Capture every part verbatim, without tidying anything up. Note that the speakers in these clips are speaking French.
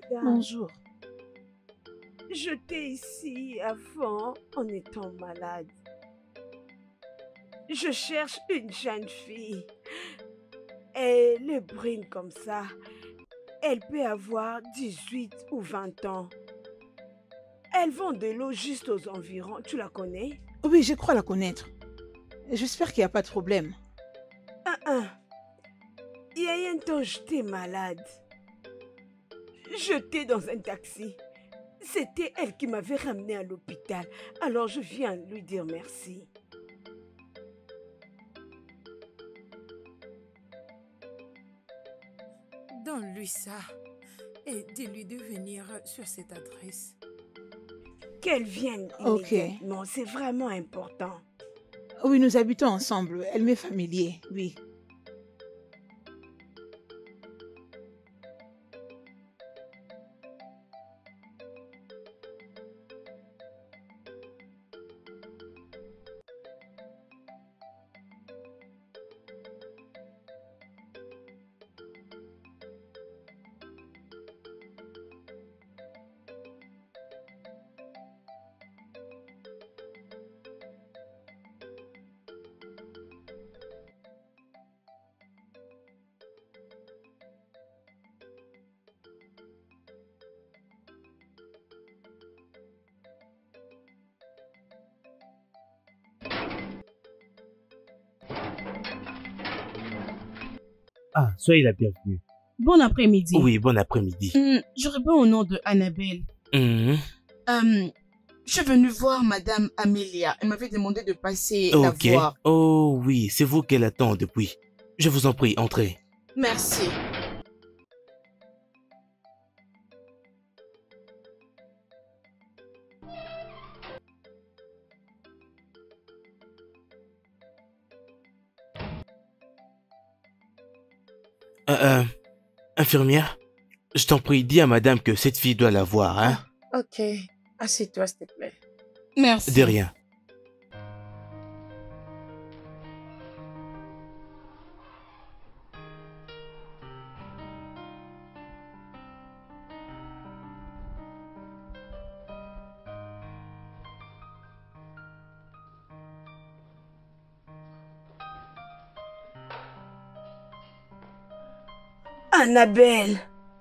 madame. Bonjour. J'étais ici avant en étant malade. Je cherche une jeune fille. Elle est brune comme ça. Elle peut avoir dix-huit ou vingt ans. Elle vend de l'eau juste aux environs. Tu la connais? Oui, je crois la connaître. J'espère qu'il n'y a pas de problème. Ah, ah. Il y a un temps, j'étais malade. J'étais dans un taxi. C'était elle qui m'avait ramenée à l'hôpital. Alors je viens lui dire merci. Donne-lui ça et dis-lui de venir sur cette adresse. Qu'elle vienne Ok. immédiatement, c'est vraiment important. Oui, nous habitons ensemble. Elle m'est familier, oui. Ah, soyez la bienvenue. Bon après-midi. Oui, bon après-midi. Hum, je réponds au nom de Annabelle. Mhm. Euh, je suis venue voir Madame Amelia. Elle m'avait demandé de passer la Ok. voir. Oh oui, c'est vous qu'elle attend depuis. Je vous en prie, entrez. Merci. Euh, euh, infirmière, je t'en prie, dis à madame que cette fille doit la voir, hein. Ok, assieds-toi s'il te plaît. Merci. De rien. Annabelle.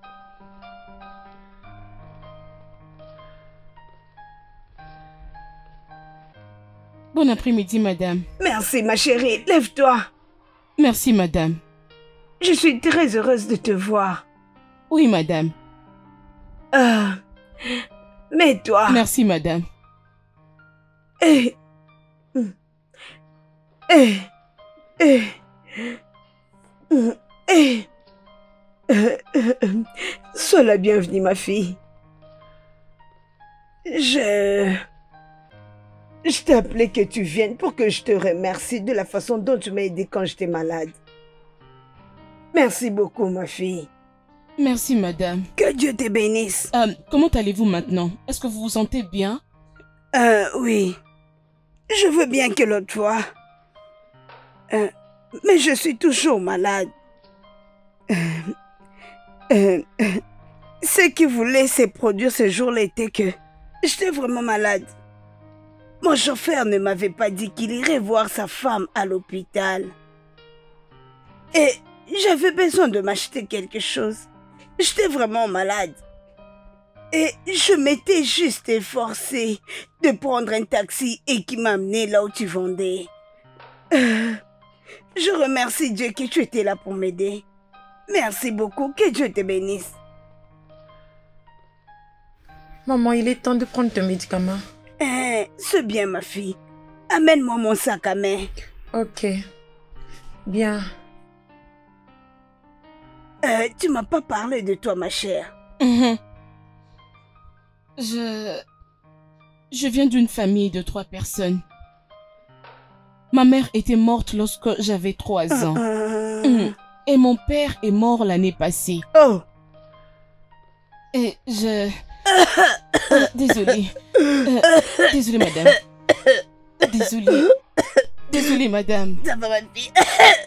Bon après-midi, madame. Merci ma chérie, lève-toi. Merci, madame. Je suis très heureuse de te voir. Oui, madame. Ah, mets-toi. Merci, madame. Eh, eh, eh, eh, euh, euh, sois la bienvenue, ma fille. Je... Je t'ai appelé que tu viennes pour que je te remercie de la façon dont tu m'as aidé quand j'étais malade. Merci beaucoup, ma fille. Merci, madame. Que Dieu te bénisse. Euh, comment allez-vous maintenant? Est-ce que vous vous sentez bien? Euh, oui. Je veux bien que l'autre fois. Euh, mais je suis toujours malade. Euh, euh, euh, ce qui voulait se produire ce jour-là était que j'étais vraiment malade. Mon chauffeur ne m'avait pas dit qu'il irait voir sa femme à l'hôpital. Et j'avais besoin de m'acheter quelque chose. J'étais vraiment malade. Et je m'étais juste efforcée de prendre un taxi et qui m'a amené là où tu vendais. Euh, je remercie Dieu que tu étais là pour m'aider. Merci beaucoup, que Dieu te bénisse. Maman, il est temps de prendre tes médicaments. Eh, c'est bien ma fille. Amène-moi mon sac à main. Ok. Bien. Euh, tu m'as pas parlé de toi, ma chère. Mhm. Je... Je viens d'une famille de trois personnes. Ma mère était morte lorsque j'avais trois ans. Euh... Mhm. Et mon père est mort l'année passée. Oh. Et je... Euh, désolée. Euh, désolée, madame. Désolée. Désolée, madame. Ça va, ma fille.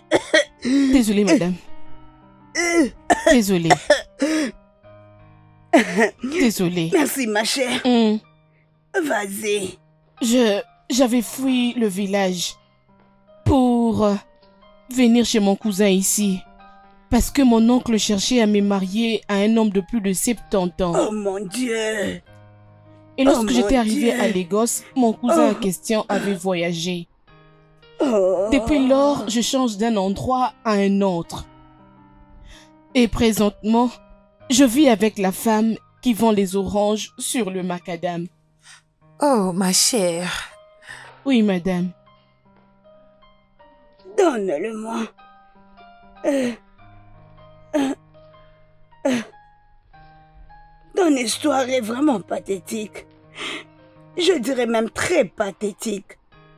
Désolée, madame. Désolée. Désolée. Merci, ma chère. Hum, Vas-y. Je... J'avais fui le village pour euh, venir chez mon cousin ici. Parce que mon oncle cherchait à me marier à un homme de plus de soixante-dix ans. Oh mon Dieu. Et lorsque oh, j'étais mon arrivée Dieu. à Lagos, mon cousin en Oh. question avait voyagé. Oh. Depuis lors, je change d'un endroit à un autre. Et présentement, je vis avec la femme qui vend les oranges sur le macadam. Oh, ma chère. Oui, madame. Donne-le-moi. Euh, euh, euh. Ton histoire est vraiment pathétique. Je dirais même très pathétique.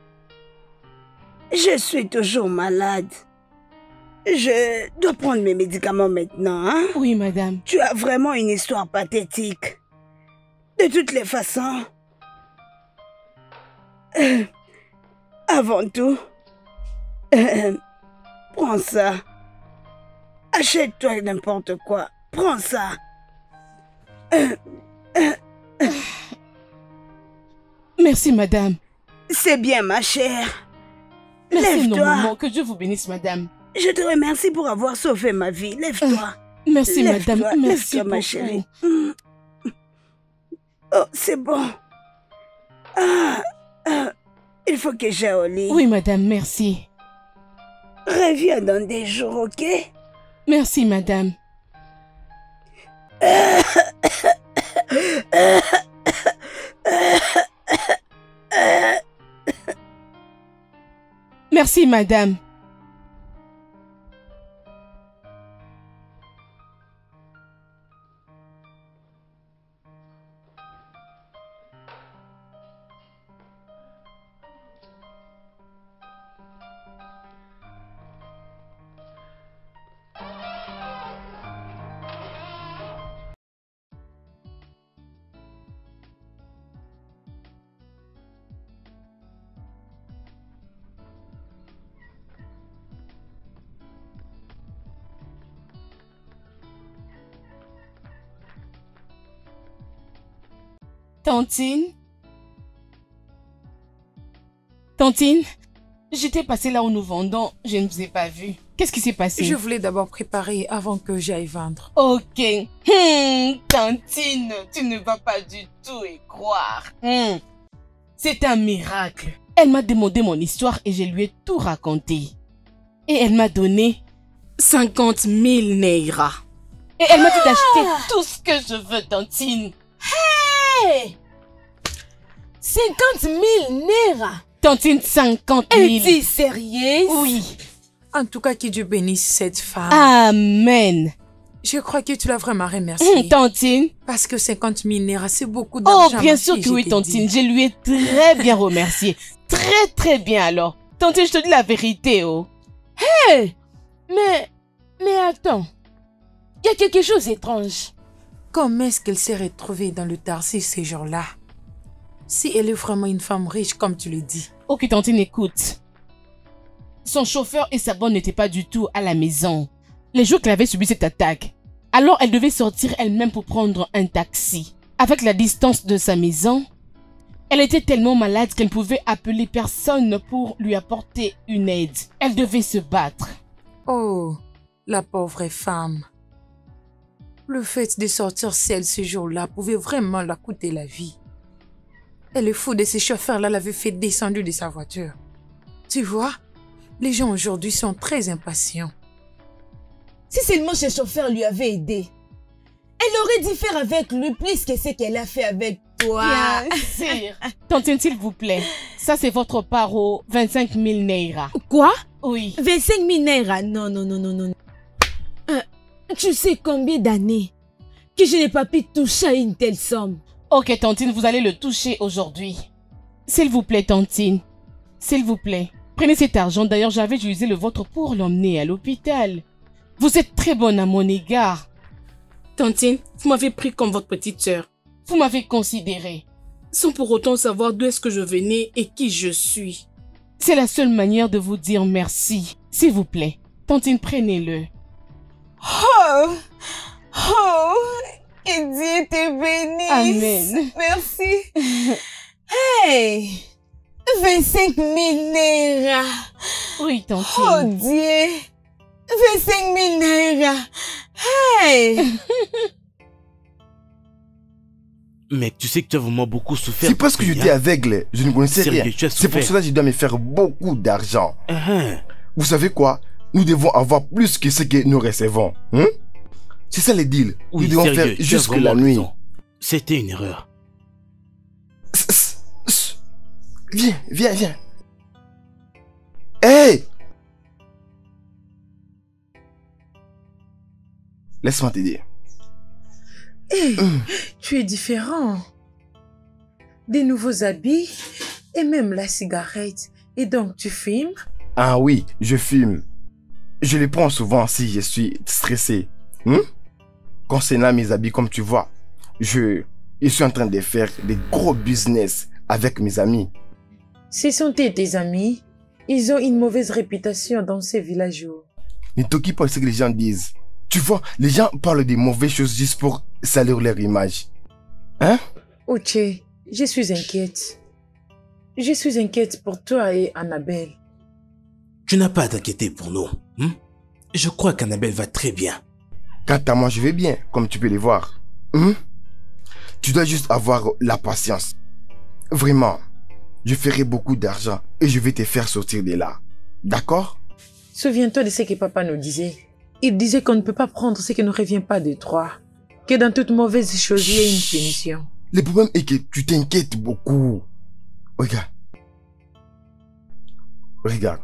Je suis toujours malade. Je dois prendre mes médicaments maintenant, hein? Oui, madame. Tu as vraiment une histoire pathétique. De toutes les façons. Euh, avant tout, euh, prends ça. Achète-toi n'importe quoi. Prends ça. Euh, euh, euh. Merci, madame. C'est bien, ma chère. Merci Lève-toi. énormément. Que Dieu vous bénisse, madame. Je te remercie pour avoir sauvé ma vie. Lève-toi. Merci, Lève-toi, madame. Merci lève-toi, ma beaucoup. chérie. Mm. Oh, c'est bon. Ah, ah, il faut que j'aille au lit. Oui, madame, merci. Reviens dans des jours, ok? Merci, madame. Merci, madame. Tantine? Tantine? J'étais passée là où nous vendons, je ne vous ai pas vu. Qu'est-ce qui s'est passé? Je voulais d'abord préparer avant que j'aille vendre. Ok. Hmm, Tantine, tu ne vas pas du tout y croire. Hmm. C'est un miracle. Elle m'a demandé mon histoire et je lui ai tout raconté. Et elle m'a donné cinquante mille naira. Et elle m'a dit d'acheter tout ce que je veux, Tantine. Hey! cinquante mille naira. Tantine, cinquante mille. Es-tu sérieuse? Oui. En tout cas, que Dieu bénisse cette femme. Amen. Je crois que tu l'as vraiment remercié. Hum, Tantine. Parce que cinquante mille naira, c'est beaucoup Oh, d'argent. bien ma sûr fille, que je oui, t'ai Tantine. dit. Je lui ai très bien remercié. Très, très bien alors. Tantine, je te dis la vérité, oh. Hey! Mais, mais attends. Il y a quelque chose d'étrange. Comment est-ce qu'elle s'est retrouvée dans le Tarsis ces jours-là? Si elle est vraiment une femme riche, comme tu le dis. Ok, Tantine, écoute. Son chauffeur et sa bonne n'étaient pas du tout à la maison les jours qu'elle avait subi cette attaque. Alors, elle devait sortir elle-même pour prendre un taxi. Avec la distance de sa maison, elle était tellement malade qu'elle ne pouvait appeler personne pour lui apporter une aide. Elle devait se battre. Oh, la pauvre femme. Le fait de sortir seule ce jour-là pouvait vraiment la coûter la vie. Et le fou de ces chauffeurs-là l'avait fait descendre de sa voiture. Tu vois, les gens aujourd'hui sont très impatients. Si seulement ce chauffeur lui avait aidé, elle aurait dû faire avec lui plus que ce qu'elle a fait avec toi. Bien sûr. Tantine, s'il vous plaît, ça c'est votre part aux vingt-cinq mille naira. Quoi? Oui. vingt-cinq mille naira? Non, non, non, non, non. Euh, tu sais combien d'années que je n'ai pas pu toucher à une telle somme? Ok, Tantine, vous allez le toucher aujourd'hui. S'il vous plaît, Tantine. S'il vous plaît. Prenez cet argent. D'ailleurs, j'avais utilisé le vôtre pour l'emmener à l'hôpital. Vous êtes très bonne à mon égard. Tantine, vous m'avez pris comme votre petite sœur. Vous m'avez considéré. Sans pour autant savoir d'où est-ce que je venais et qui je suis. C'est la seule manière de vous dire merci. S'il vous plaît. Tantine, prenez-le. Oh! Oh! Que Dieu te bénisse. Amen. Merci. Hey! vingt-cinq mille naira. Oui, tantine. Oh Dieu! vingt-cinq mille naira. Hey! Mec, tu sais que tu as vraiment beaucoup souffert. C'est parce que depuis, j'étais hein. aveugle, je ne connaissais Sérieux, rien. tu as C'est pour souffert. cela que je dois me faire beaucoup d'argent. Uh-huh. Vous savez quoi? Nous devons avoir plus que ce que nous recevons. Hein? C'est ça le deal. Oui, nous devons sérieux, faire tu as jusque vraiment la nuit. raison. C'était une erreur. Sss, sss, sss. Viens, viens, viens. Hey! Laisse-moi t'aider. Hé, Hum. tu es différent. Des nouveaux habits et même la cigarette. Et donc, tu fumes? Ah oui, je fume. Je les prends souvent si je suis stressé. Hein? Concernant mes habits, comme tu vois, je, je suis en train de faire des gros business avec mes amis. Ce sont tes tes amis. Ils ont une mauvaise réputation dans ces villageois. Ne t'occupe pas de ce que les gens disent. Tu vois, les gens parlent des mauvaises choses juste pour salir leur image. Hein? Oche, je suis inquiète. Je suis inquiète pour toi et Annabelle. Tu n'as pas à t'inquiéter pour nous. Hein? Je crois qu'Annabelle va très bien. Quant à moi, je vais bien, comme tu peux les voir. Hein? Tu dois juste avoir la patience. Vraiment, je ferai beaucoup d'argent et je vais te faire sortir de là. D'accord? Souviens-toi de ce que papa nous disait. Il disait qu'on ne peut pas prendre ce qui ne revient pas de toi. Que dans toute mauvaise chose, il y a une punition. Le problème est que tu t'inquiètes beaucoup. Regarde. Regarde.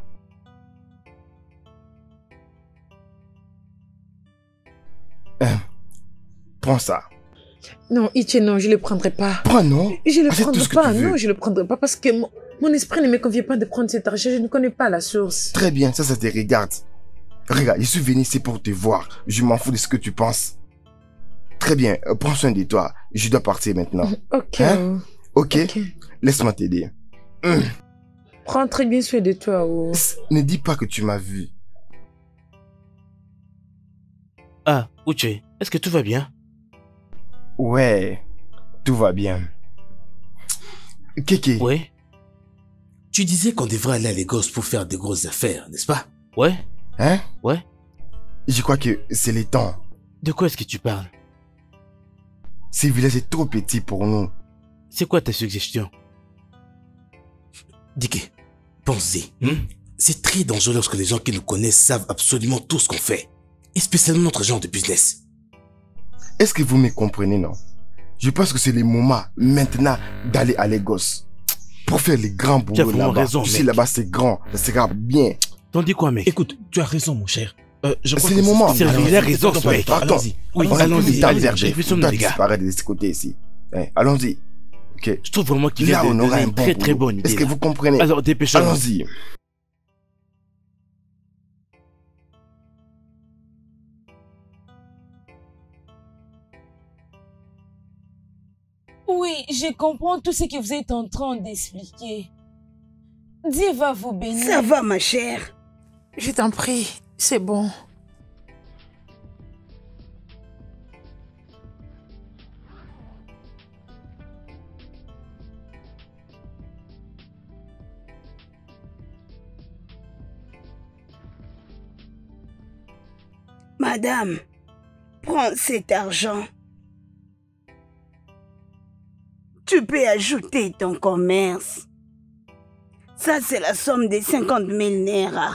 Hein, prends ça. Non, Iche, non, je ne le prendrai pas. Prends, non? Je ne le Achète tout prendrai ce que pas. tu veux. Non, je ne le prendrai pas parce que mon, mon esprit ne me convient pas de prendre cet argent. Je ne connais pas la source. Très bien, ça, ça te regarde. Regarde, je suis venu ici pour te voir. Je m'en fous de ce que tu penses. Très bien, euh, prends soin de toi. Je dois partir maintenant. Ok. Hein? Ok, Ok. laisse-moi t'aider. Hum. Prends très bien soin de toi. Oh. Psst, ne dis pas que tu m'as vu. Ah, Uche, est-ce que tout va bien? Ouais, tout va bien. Kéké, Ouais, Tu disais qu'on devrait aller à Lagos pour faire de grosses affaires, n'est-ce pas? ouais, hein? ouais. Je crois que c'est le temps. De quoi est-ce que tu parles? Ce village est trop petit pour nous. C'est quoi ta suggestion? Dike, pense-y. Hein? C'est très dangereux lorsque les gens qui nous connaissent savent absolument tout ce qu'on fait. Et spécialement notre genre de business. Est-ce que vous me comprenez, non? Je pense que c'est le moment maintenant d'aller à Lagos. Pour faire les grands Tu as boulots vraiment là-bas. raison, Tu sais, mec. là-bas c'est grand. Ça sera bien. T'en dis quoi, mec? Écoute, tu as raison, mon cher. Euh, je crois C'est que le moment. c'est- Allons-y, il a raison, perdons ce pas de mec. temps, Attends. allons-y. Oui, on a allons-y, plus de temps, temps, Verger. réfléchissons, Tu dois les gars. disparaître de ce côté ici. Hein, allons-y. Ok. Je trouve vraiment qu'il vient Là, de on aura donner un une bon très très boulot. bonne idée. Est-ce que là. vous comprenez? Alors, dépêchons-nous. Allons-y. Oui, je comprends tout ce que vous êtes en train d'expliquer. Dieu va vous bénir. Ça va, ma chère. Je t'en prie, c'est bon. Madame, prends cet argent. Tu peux ajouter ton commerce. Ça, c'est la somme des cinquante mille naira.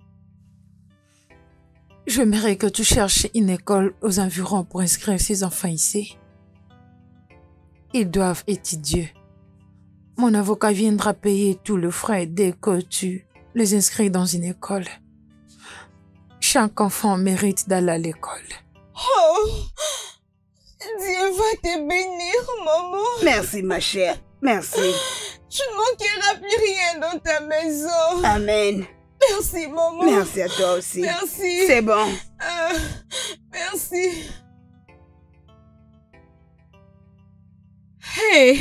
J'aimerais que tu cherches une école aux environs pour inscrire ces enfants ici. Ils doivent étudier. Mon avocat viendra payer tout le frais dès que tu les inscris dans une école. Chaque enfant mérite d'aller à l'école. Oh, Dieu va te bénir, maman. Merci, ma chère. Merci. Tu ne manqueras plus rien dans ta maison. Amen. Merci, maman. Merci à toi aussi. Merci. C'est bon. Euh, merci. Hey.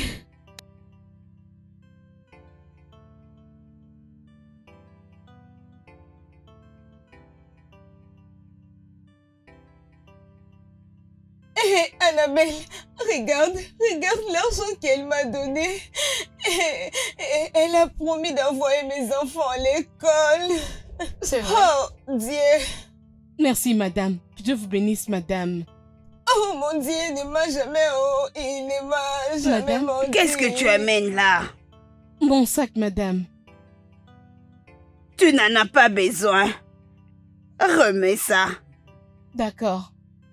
Hey, Annabelle, regarde, regarde l'argent qu'elle m'a donné. Et, et, elle a promis d'envoyer mes enfants à l'école. C'est vrai. Oh, Dieu. Merci, madame. Que Dieu vous bénisse, madame. Oh, mon Dieu, il ne m'a jamais, oh, il ne m'a jamais Madame, menti. Qu'est-ce que tu amènes là? Mon sac, madame. Tu n'en as pas besoin. Remets ça. D'accord.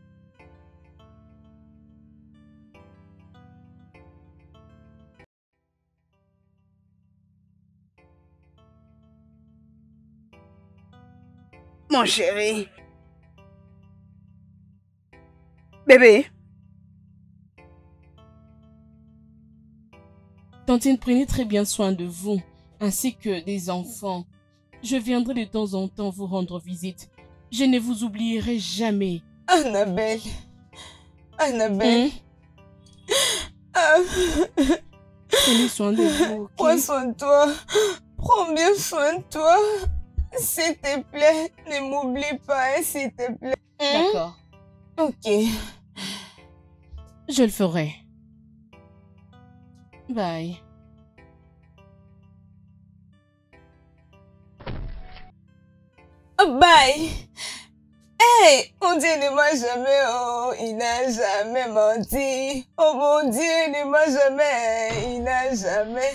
Mon chéri. Bébé. Tantine, prenez très bien soin de vous, ainsi que des enfants. Je viendrai de temps en temps vous rendre visite. Je ne vous oublierai jamais. Annabelle. Annabelle. Hein? Ah. Prenez soin de vous, ok? Prends soin de toi. Prends bien soin de toi. S'il te plaît, ne m'oublie pas, hein, s'il te plaît. D'accord. Ok. Je le ferai. Bye. Bye. Hey, mon Dieu ne m'a jamais, oh, il n'a jamais menti. Oh mon Dieu ne m'a jamais, il n'a jamais.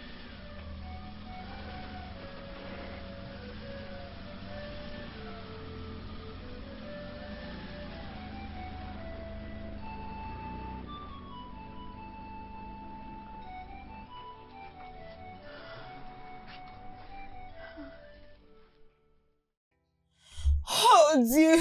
Oh Dieu,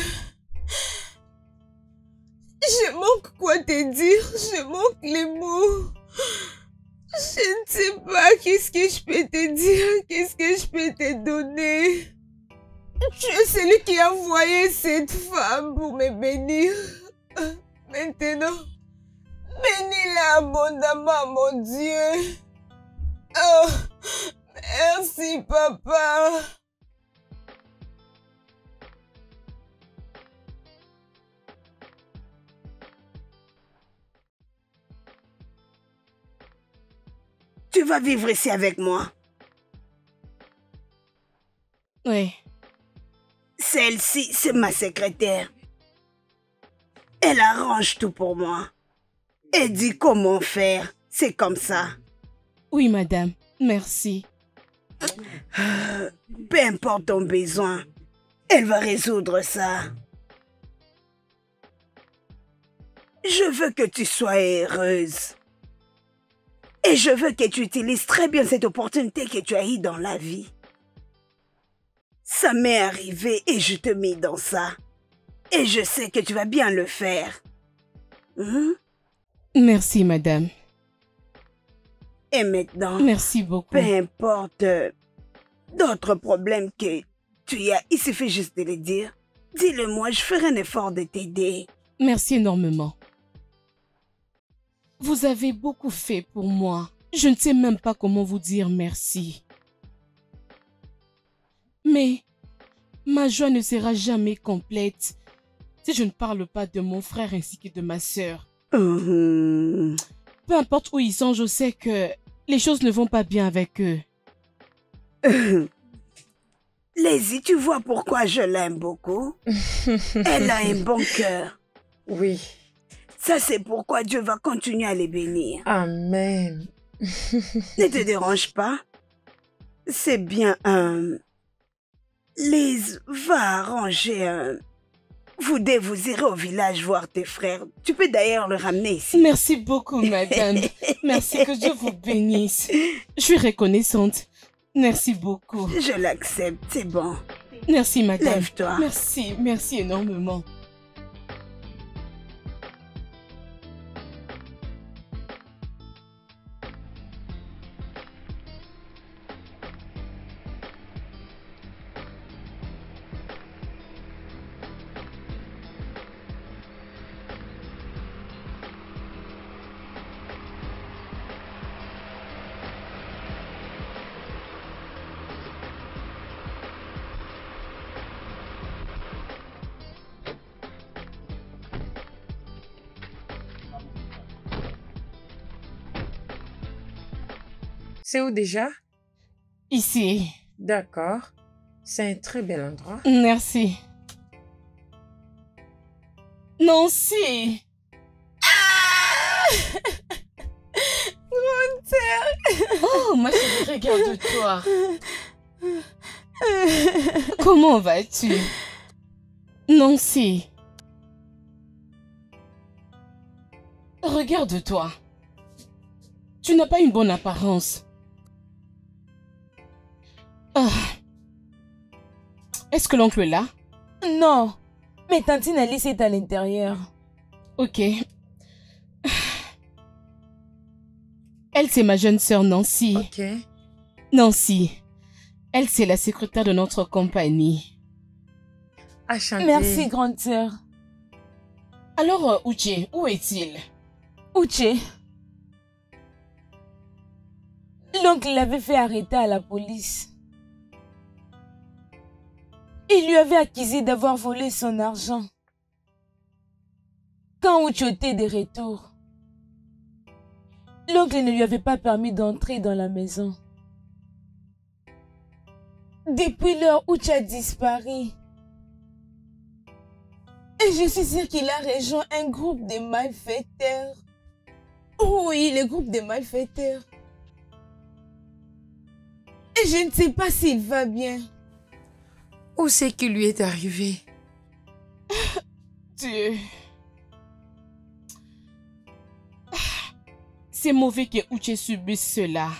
je manque quoi te dire, je manque les mots. Je ne sais pas qu'est-ce que je peux te dire, qu'est-ce que je peux te donner. Tu es celui qui a envoyé cette femme pour me bénir. Maintenant, bénis-la abondamment, mon Dieu. Oh, merci, papa. Tu vas vivre ici avec moi. Oui. Celle-ci, c'est ma secrétaire. Elle arrange tout pour moi. Elle dit comment faire. C'est comme ça. Oui, madame. Merci. Euh, peu importe ton besoin, elle va résoudre ça. Je veux que tu sois heureuse. Et je veux que tu utilises très bien cette opportunité que tu as eue dans la vie. Ça m'est arrivé et je te mets dans ça. Et je sais que tu vas bien le faire. Hein? Merci, madame. Et maintenant, merci beaucoup. Peu importe euh, d'autres problèmes que tu as, il suffit juste de les dire. Dis-le-moi, je ferai un effort de t'aider. Merci énormément. Vous avez beaucoup fait pour moi. Je ne sais même pas comment vous dire merci. Mais ma joie ne sera jamais complète si je ne parle pas de mon frère ainsi que de ma sœur. Mmh. Peu importe où ils sont, je sais que les choses ne vont pas bien avec eux. Lizzie, tu vois pourquoi je l'aime beaucoup? Elle a un bon cœur. Oui. Ça, c'est pourquoi Dieu va continuer à les bénir. Amen. Ne te dérange pas. C'est bien un... Liz va arranger un... Vous deux, vous irez au village voir tes frères. Tu peux d'ailleurs le ramener ici. Merci beaucoup, madame. Merci, que Dieu vous bénisse. Je suis reconnaissante. Merci beaucoup. Je l'accepte, c'est bon. Merci, madame. Lève-toi. Merci, merci énormément. C'est où déjà? Ici. D'accord. C'est un très bel endroit. Merci. Nancy! Grande-sœur! Oh, ma chérie, regarde-toi. Comment vas-tu? Nancy. Regarde-toi. Tu n'as pas une bonne apparence. Ah. Est-ce que l'oncle est là? Non. Mais tantine Alice est à l'intérieur. Ok. Elle, c'est ma jeune sœur Nancy. Ok. Nancy. Elle, c'est la secrétaire de notre compagnie. Enchantée. Merci, grande sœur. Alors, euh, Uche, où est-il? Uche. L'oncle l'avait fait arrêter à la police. Il lui avait accusé d'avoir volé son argent. Quand Uche était de retour, l'oncle ne lui avait pas permis d'entrer dans la maison. Depuis lors, Uche a disparu. Et je suis sûre qu'il a rejoint un groupe de malfaiteurs. Oui, le groupe de malfaiteurs. Et je ne sais pas s'il va bien. Où c'est qu'il lui est arrivé? Dieu. C'est mauvais que Uche subisse cela.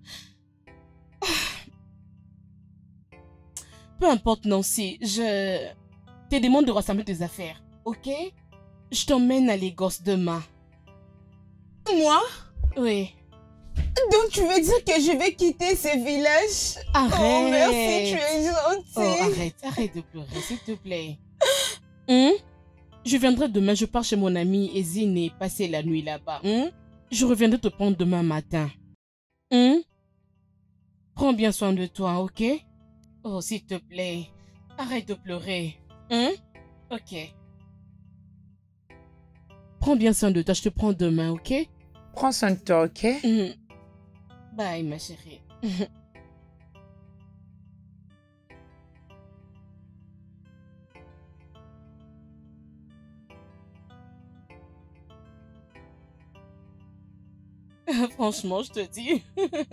Peu importe, Nancy, je te demande de rassembler tes affaires, ok? Je t'emmène à Lagos demain. Moi? Oui. Donc tu veux dire que je vais quitter ce village? Arrête. Oh merci, tu es gentille. Oh, arrête, arrête de pleurer, s'il te plaît. Hum? Je viendrai demain, je pars chez mon ami Ezine et passer la nuit là-bas. Hum? Je reviendrai te prendre demain matin. Hum? Prends bien soin de toi, ok? Oh, s'il te plaît, arrête de pleurer. Hum? Ok. Prends bien soin de toi, je te prends demain, ok? Prends soin de toi, ok? Hum. Bye, ma chérie. Franchement, je te dis.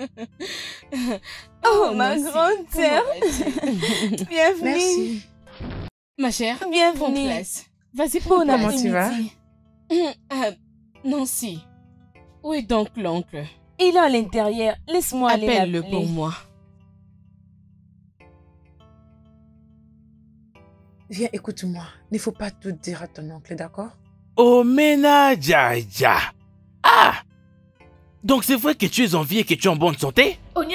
Oh, ma grande sœur. Bienvenue. Merci. Ma chère, prends Bienvenue. place. Vas-y, prends Bon place. Comment tu vas? Euh, Nancy, où est donc l'oncle? Il est à l'intérieur. Laisse-moi aller Appelle-le l'appeler. pour moi. Viens, écoute-moi. Il ne faut pas tout dire à ton oncle, d'accord? Omena Jaja. Ah! Donc c'est vrai que tu es en vie et que tu es en bonne santé? Oui.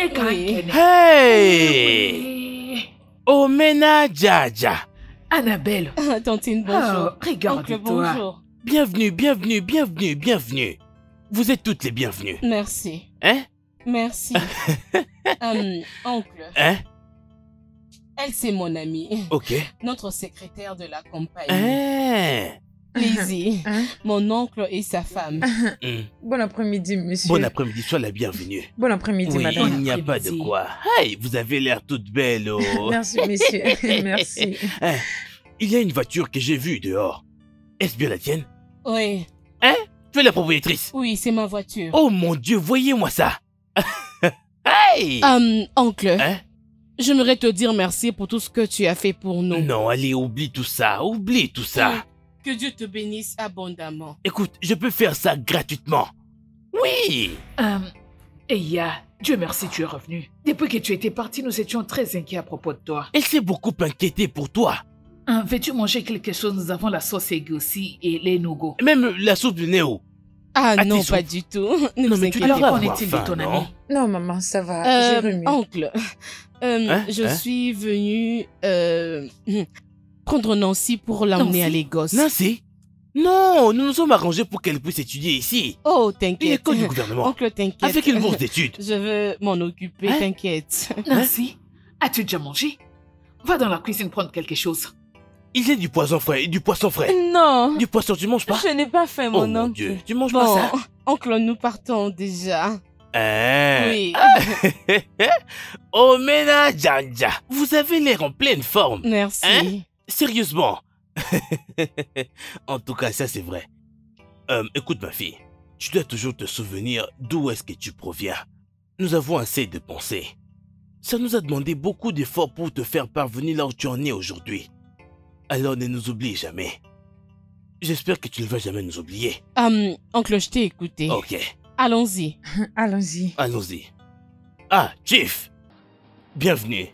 Hey! Omena Jaja. Annabelle, Ah, Tantine, bonjour. oh, regarde-toi. Oncle, bonjour. Bienvenue, bienvenue, bienvenue, bienvenue. Vous êtes toutes les bienvenues. Merci. Hein? Merci. Hum, oncle, Hein? elle c'est mon amie. Ok. Notre secrétaire de la compagnie. Hein? Lizzie, Hein? mon oncle et sa femme. Hmm. Bon après-midi, monsieur. Bon après-midi, sois la bienvenue. Bon après-midi, Oui, madame. il n'y a pas de après-midi. quoi. Hey, vous avez l'air toute belle, oh. Merci, monsieur. Merci. Hein, il y a une voiture que j'ai vue dehors. Est-ce bien la tienne? Oui, Tu es la propriétrice? oui, c'est ma voiture. Oh mon Dieu, voyez-moi ça. Hey! Hum, oncle, Hein? j'aimerais te dire merci pour tout ce que tu as fait pour nous. Non, allez, oublie tout ça, oublie tout ça. Que Dieu te bénisse abondamment. Écoute, je peux faire ça gratuitement. Oui! Euh, Eya, Dieu merci, tu es revenu. Depuis que tu étais parti, nous étions très inquiets à propos de toi. Elle s'est beaucoup inquiétée pour toi. Hein, veux-tu manger quelque chose? Nous avons la sauce égoussi et les nougos. Même la soupe de Néo. Ah Ah, non, t'es pas soupe. du tout. Ne Non, vous mais tu inquiétez Alors, devrais pas. qu'en avoir est-il de faim, ton non? ami? Non, maman, ça va. Euh, J'ai remis. oncle, euh, Hein? je Hein? suis venue euh, prendre Nancy pour l'emmener à Nancy? Lagos. Nancy? Non, nous nous sommes arrangés pour qu'elle puisse étudier ici. Oh, Une t'inquiète. école du gouvernement. Oncle, t'inquiète. Avec une bourse d'études. Je veux m'en occuper, Hein? t'inquiète. Nancy, as-tu déjà mangé? Va dans la cuisine prendre quelque chose. Il y a du poisson frais et du poisson frais. Non. Du poisson, tu manges pas? Je n'ai pas faim, Oh mon mon oncle. Dieu, tu manges Bon, pas ça? oncle, nous partons déjà. Hein? Oui. Omena Janja, vous avez l'air en pleine forme. Merci. Hein? Sérieusement. En tout cas, ça c'est vrai. Euh, écoute ma fille, tu dois toujours te souvenir d'où est-ce que tu proviens. Nous avons assez de pensées. Ça nous a demandé beaucoup d'efforts pour te faire parvenir là où tu en es aujourd'hui. Alors ne nous oublie jamais. J'espère que tu ne vas jamais nous oublier. Hum, oncle, je t'ai écouté. Ok. Allons-y. Allons-y. Allons-y. Ah, Chief. Bienvenue.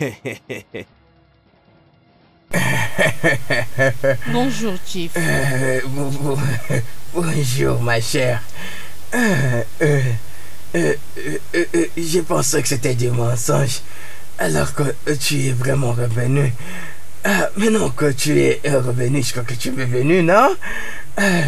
Bonjour, Chief. Euh, bon- bon- bonjour, ma chère. Euh, euh, euh, euh, euh, euh, je pensais que c'était des mensonges, alors que tu es vraiment revenu. Ah, maintenant que tu es euh, revenu, je crois que tu es venu, non? Euh,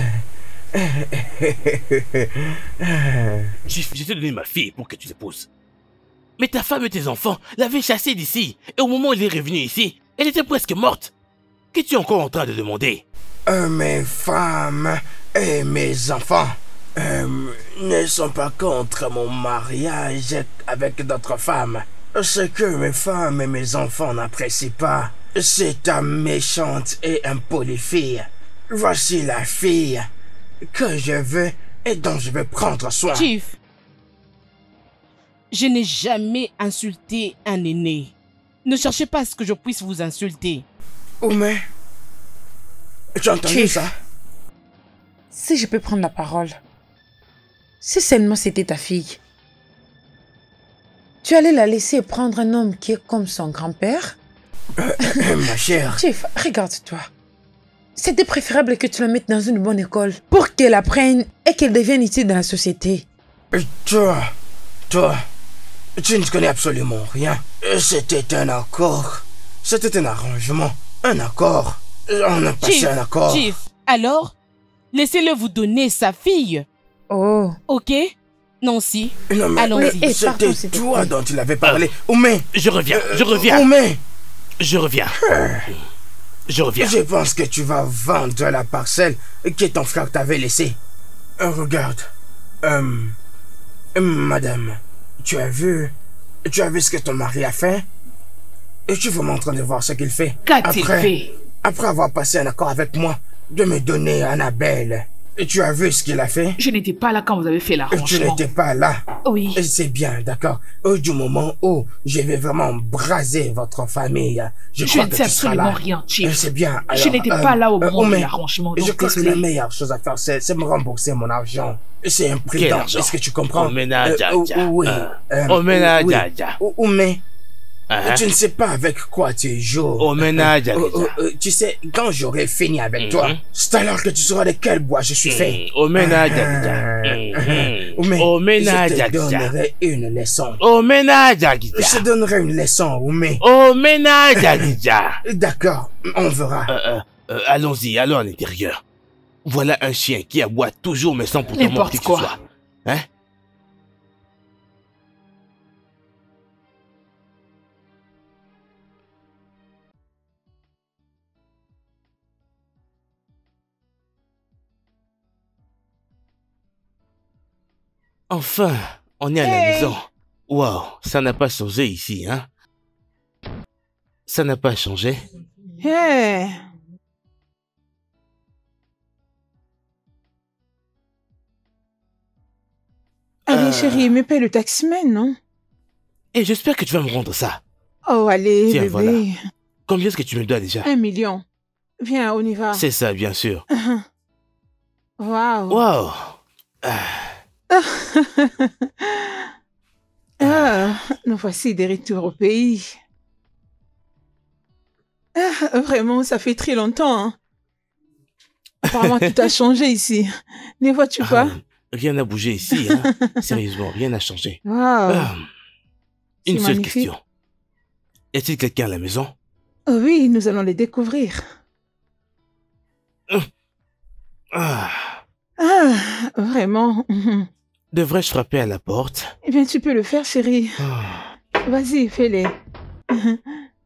Chief, je t'ai donné ma fille pour que tu l'épouses. Mais ta femme et tes enfants l'avaient chassée d'ici. Et au moment où il est revenu ici, elle était presque morte. Qu'es-tu encore en train de demander? euh, mes femmes et mes enfants euh, ne sont pas contre mon mariage avec d'autres femmes. Ce que mes femmes et mes enfants n'apprécient pas, c'est ta méchante et impolie fille. Voici la fille que je veux et dont je veux prendre soin. Chief, je n'ai jamais insulté un aîné. Ne cherchez pas à ce que je puisse vous insulter. Oumé, tu as entendu Chief. ça? Si je peux prendre la parole. Si seulement c'était ta fille. Tu allais la laisser prendre un homme qui est comme son grand-père? Ma chère. Chief, regarde-toi. C'était préférable que tu la mettes dans une bonne école pour qu'elle apprenne et qu'elle devienne utile dans la société. Toi, toi, tu ne connais absolument rien. C'était un accord. C'était un arrangement. Un accord. On a passé Chief, un accord. Chief, alors, laissez-le vous donner sa fille. Oh. Ok? Nancy, Non, mais allons-y. Eh, c'était pardon, s'il te toi plaît. dont il avait parlé. Oumé, Je reviens, euh, je reviens. Oumé, Je reviens. Je reviens. je pense que tu vas vendre la parcelle que ton frère t'avait laissée. Euh, regarde. Euh, euh, madame, tu as vu, tu as vu ce que ton mari a fait? Et tu es vraiment en train de voir ce qu'il fait. Qu'a-t-il Après- fait? Après avoir passé un accord avec moi de me donner Annabelle. Et tu as vu ce qu'il a fait? Je n'étais pas là quand vous avez fait Tu l'arrangement. n'étais pas là. Oui. Et c'est bien, d'accord. Au du moment où je vais vraiment braser votre famille, je, Je crois ne que sais tu seras absolument là. rien, Et Chief. c'est bien. Je Alors, n'étais euh, pas là au euh, moment de Oumé, l'arrangement. Je donc crois que désolé. la meilleure chose à faire, c'est c'est me rembourser mon argent. C'est Quel imprudent. argent? Est-ce que tu comprends? Omena Euh, Dja ou- Dja. Oui. Euh, euh, Omena oui. Dja Dja. Ou- Oumé, Hein? tu ne sais pas avec quoi tu joues. Omena Dja Euh, Dja. euh, euh, tu sais, quand j'aurai fini avec toi, Mhm. c'est alors que tu sauras de quel bois je suis fait. Mm, Omena Dja Dja. Euh, Mhm. Oumé, Omena je Dja te Dja. donnerai une leçon. Omena Dja Je Dja. te donnerai une leçon, Oumé. Omena Dja Dja. D'accord, on verra. Euh, euh, euh, allons-y, allons à l'intérieur. Voilà un chien qui aboie toujours mais sans pourtant N'importe qui que quoi. ce soit. Hein? Enfin, on est à la Hey. maison. Waouh, ça n'a pas changé ici, hein? Ça n'a pas changé. Hey. Allez, Euh. chérie, mais paye le taximan, non? Et j'espère que tu vas me rendre ça. Oh, allez, Tiens, bébé. voilà. Combien est-ce que tu me dois déjà? Un million. Viens, on y va. C'est ça, bien sûr. Waouh. Waouh. Ah, nous voici de retour au pays. Ah, vraiment, ça fait très longtemps. Hein. Apparemment, tout a changé ici. Ne vois-tu pas? Ah, rien n'a bougé ici, hein? Sérieusement, rien n'a changé. Waouh. Ah, une C'est seule magnifique. question. Y a-t-il quelqu'un à la maison? Oh oui, nous allons les découvrir. Ah, Ah, vraiment. Mhm. devrais-je frapper à la porte? Eh bien, tu peux le faire, chérie. Ah, Vas-y, fais-les. Mhm.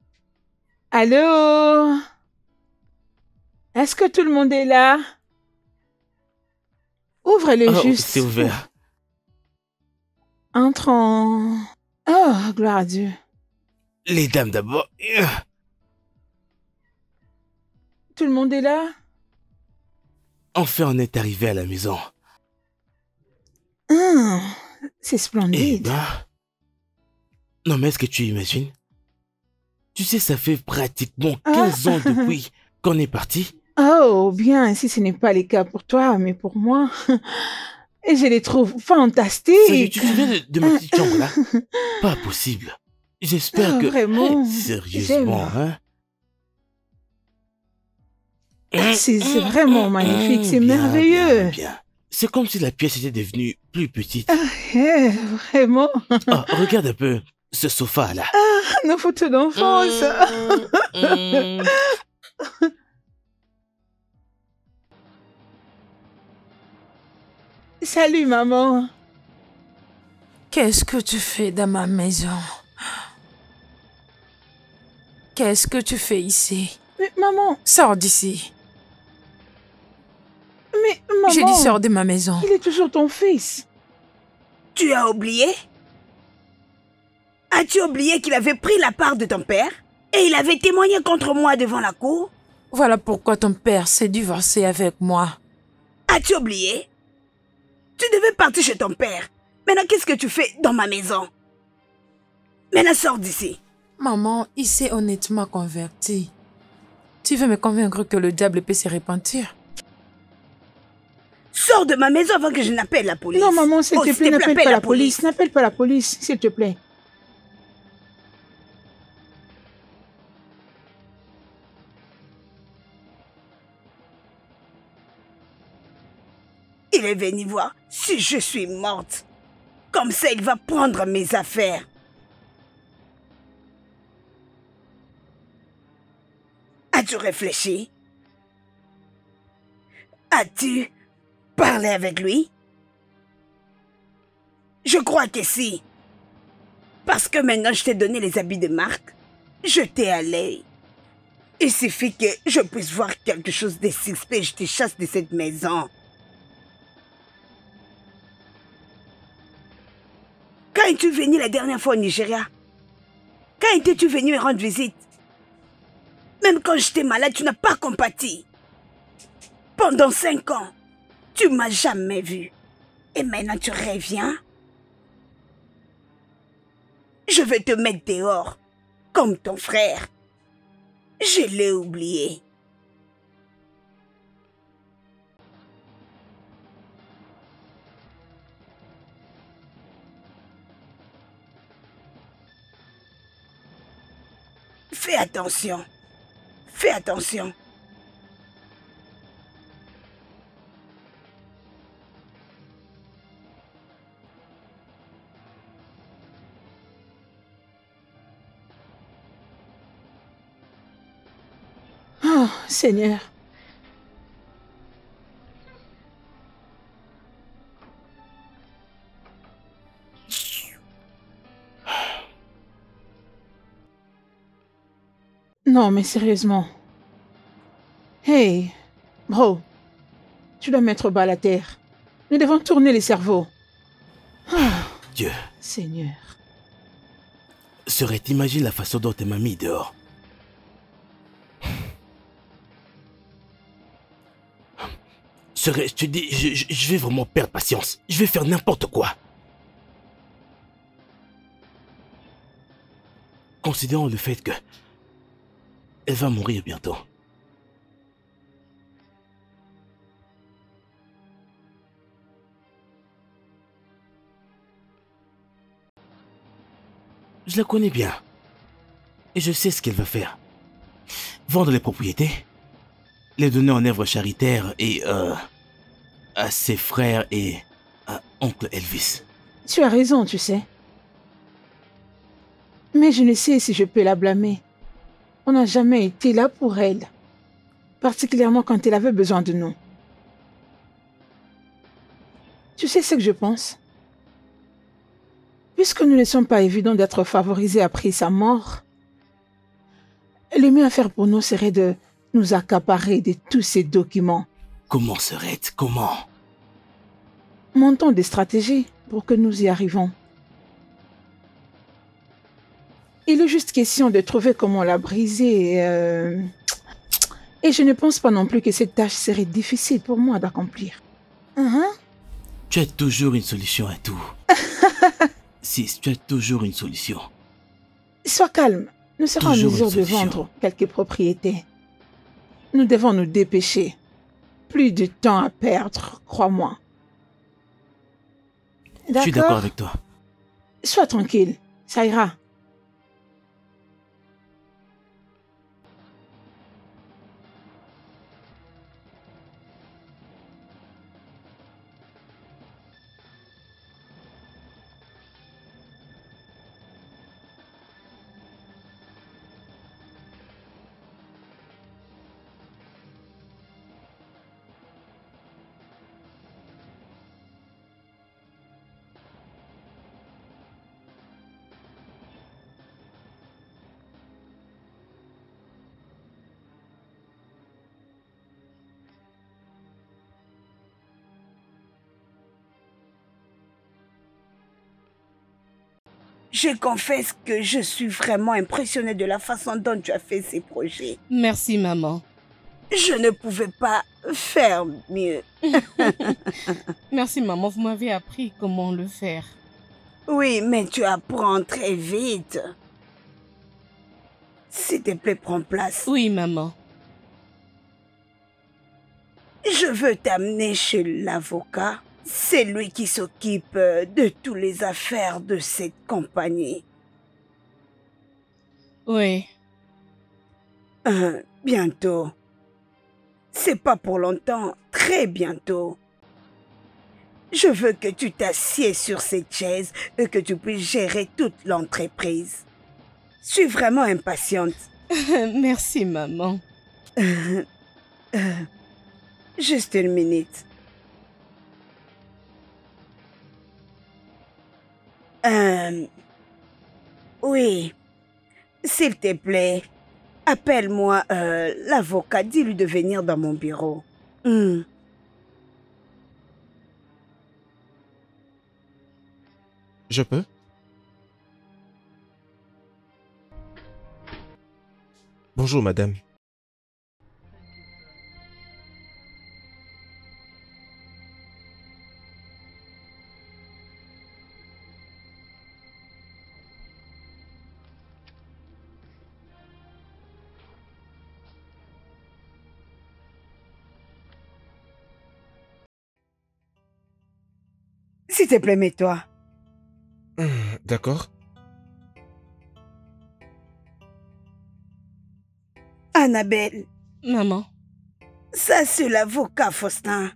Allô? Est-ce que tout le monde est là? Ouvre-le oh, juste. c'est ouvert. Entrons. Oh, gloire à Dieu. Les dames d'abord. Tout le monde est là? Enfin, on est arrivé à la maison. Ah, c'est splendide. Eh ben... Non, mais est-ce que tu imagines? Tu sais, ça fait pratiquement quinze ah. ans depuis qu'on est parti. Oh, bien, si ce n'est pas le cas pour toi, mais pour moi... Et je les trouve fantastiques. Salut, tu te souviens de, de ma petite chambre, là? Pas possible. J'espère oh, que... Vraiment? Sérieusement, hein? C'est vraiment magnifique, c'est merveilleux. Bien, bien. C'est comme si la pièce était devenue plus petite. Ah, eh, vraiment? Oh, regarde un peu ce sofa-là. Ah, nos photos d'enfance. Mmh, mmh. Salut, maman. Qu'est-ce que tu fais dans ma maison? Qu'est-ce que tu fais ici? Mais maman... Sors d'ici. Mais maman... J'ai dit sors de ma maison. Il est toujours ton fils. Tu as oublié? As-tu oublié qu'il avait pris la part de ton père? Et il avait témoigné contre moi devant la cour? Voilà pourquoi ton père s'est divorcé avec moi. As-tu oublié? Tu devais partir chez ton père. Maintenant, qu'est-ce que tu fais dans ma maison? Maintenant, sors d'ici. Maman, il s'est honnêtement converti. Tu veux me convaincre que le diable peut se repentir? Sors de ma maison avant que je n'appelle la police. Non, maman, s'il oh, te plaît, n'appelle pas la, la police. police. N'appelle pas la police, s'il te plaît. Il est venu voir si je suis morte. Comme ça, il va prendre mes affaires. As-tu réfléchi? As-tu parlé avec lui? Je crois que si. Parce que maintenant, je t'ai donné les habits de marque. Je t'ai à l'œil. Il suffit que je puisse voir quelque chose de suspect, je te chasse de cette maison. Quand es-tu venu la dernière fois au Nigeria? Quand étais-tu venu me rendre visite? Même quand j'étais malade, tu n'as pas compati. Pendant cinq ans, tu m'as jamais vu. Et maintenant tu reviens? Je vais te mettre dehors, comme ton frère. Je l'ai oublié. Fais attention. Fais attention. Oh, Seigneur. Non, mais sérieusement. Hey, bro, tu dois mettre bas la terre. Nous devons tourner les cerveaux. Ah, Dieu. Seigneur. Serait imagine la façon dont elle m'a mis dehors. Serait, je te dis, je, je, je vais vraiment perdre patience. Je vais faire n'importe quoi. Considérons le fait que elle va mourir bientôt. Je la connais bien. Et je sais ce qu'elle va faire. Vendre les propriétés, les donner en œuvre charitaire et euh, à ses frères et à oncle Elvis. Tu as raison, tu sais. Mais je ne sais si je peux la blâmer. On n'a jamais été là pour elle. Particulièrement quand elle avait besoin de nous. Tu sais ce que je pense? Puisque nous ne sommes pas évidents d'être favorisés après sa mort, le mieux à faire pour nous serait de nous accaparer de tous ces documents. Comment serait-ce? Comment? Montons des stratégies pour que nous y arrivons. Il est juste question de trouver comment la briser. Et, euh... et je ne pense pas non plus que cette tâche serait difficile pour moi d'accomplir. Uh-huh. Tu as toujours une solution à tout. Sis, tu as toujours une solution. Sois calme. Nous serons Toujours en mesure une de solution. vendre quelques propriétés. Nous devons nous dépêcher. Plus de temps à perdre, crois-moi. Je suis d'accord avec toi. Sois tranquille, ça ira. Je confesse que je suis vraiment impressionnée de la façon dont tu as fait ces projets. Merci, maman. Je ne pouvais pas faire mieux. Merci, maman. Vous m'avez appris comment le faire. Oui, mais tu apprends très vite. S'il te plaît, prends place. Oui, maman. Je veux t'amener chez l'avocat. C'est lui qui s'occupe de toutes les affaires de cette compagnie. Oui. Euh, bientôt. C'est pas pour longtemps, très bientôt. Je veux que tu t'assieds sur cette chaise et que tu puisses gérer toute l'entreprise. Je suis vraiment impatiente. Merci, maman. Euh, euh, juste une minute. Euh, oui, s'il te plaît, appelle-moi euh, l'avocat, dis-lui de venir dans mon bureau. Hmm. Je peux? Bonjour, madame. S'il te plaît, mets-toi. D'accord. Annabelle. Maman. Ça, c'est l'avocat Faustin.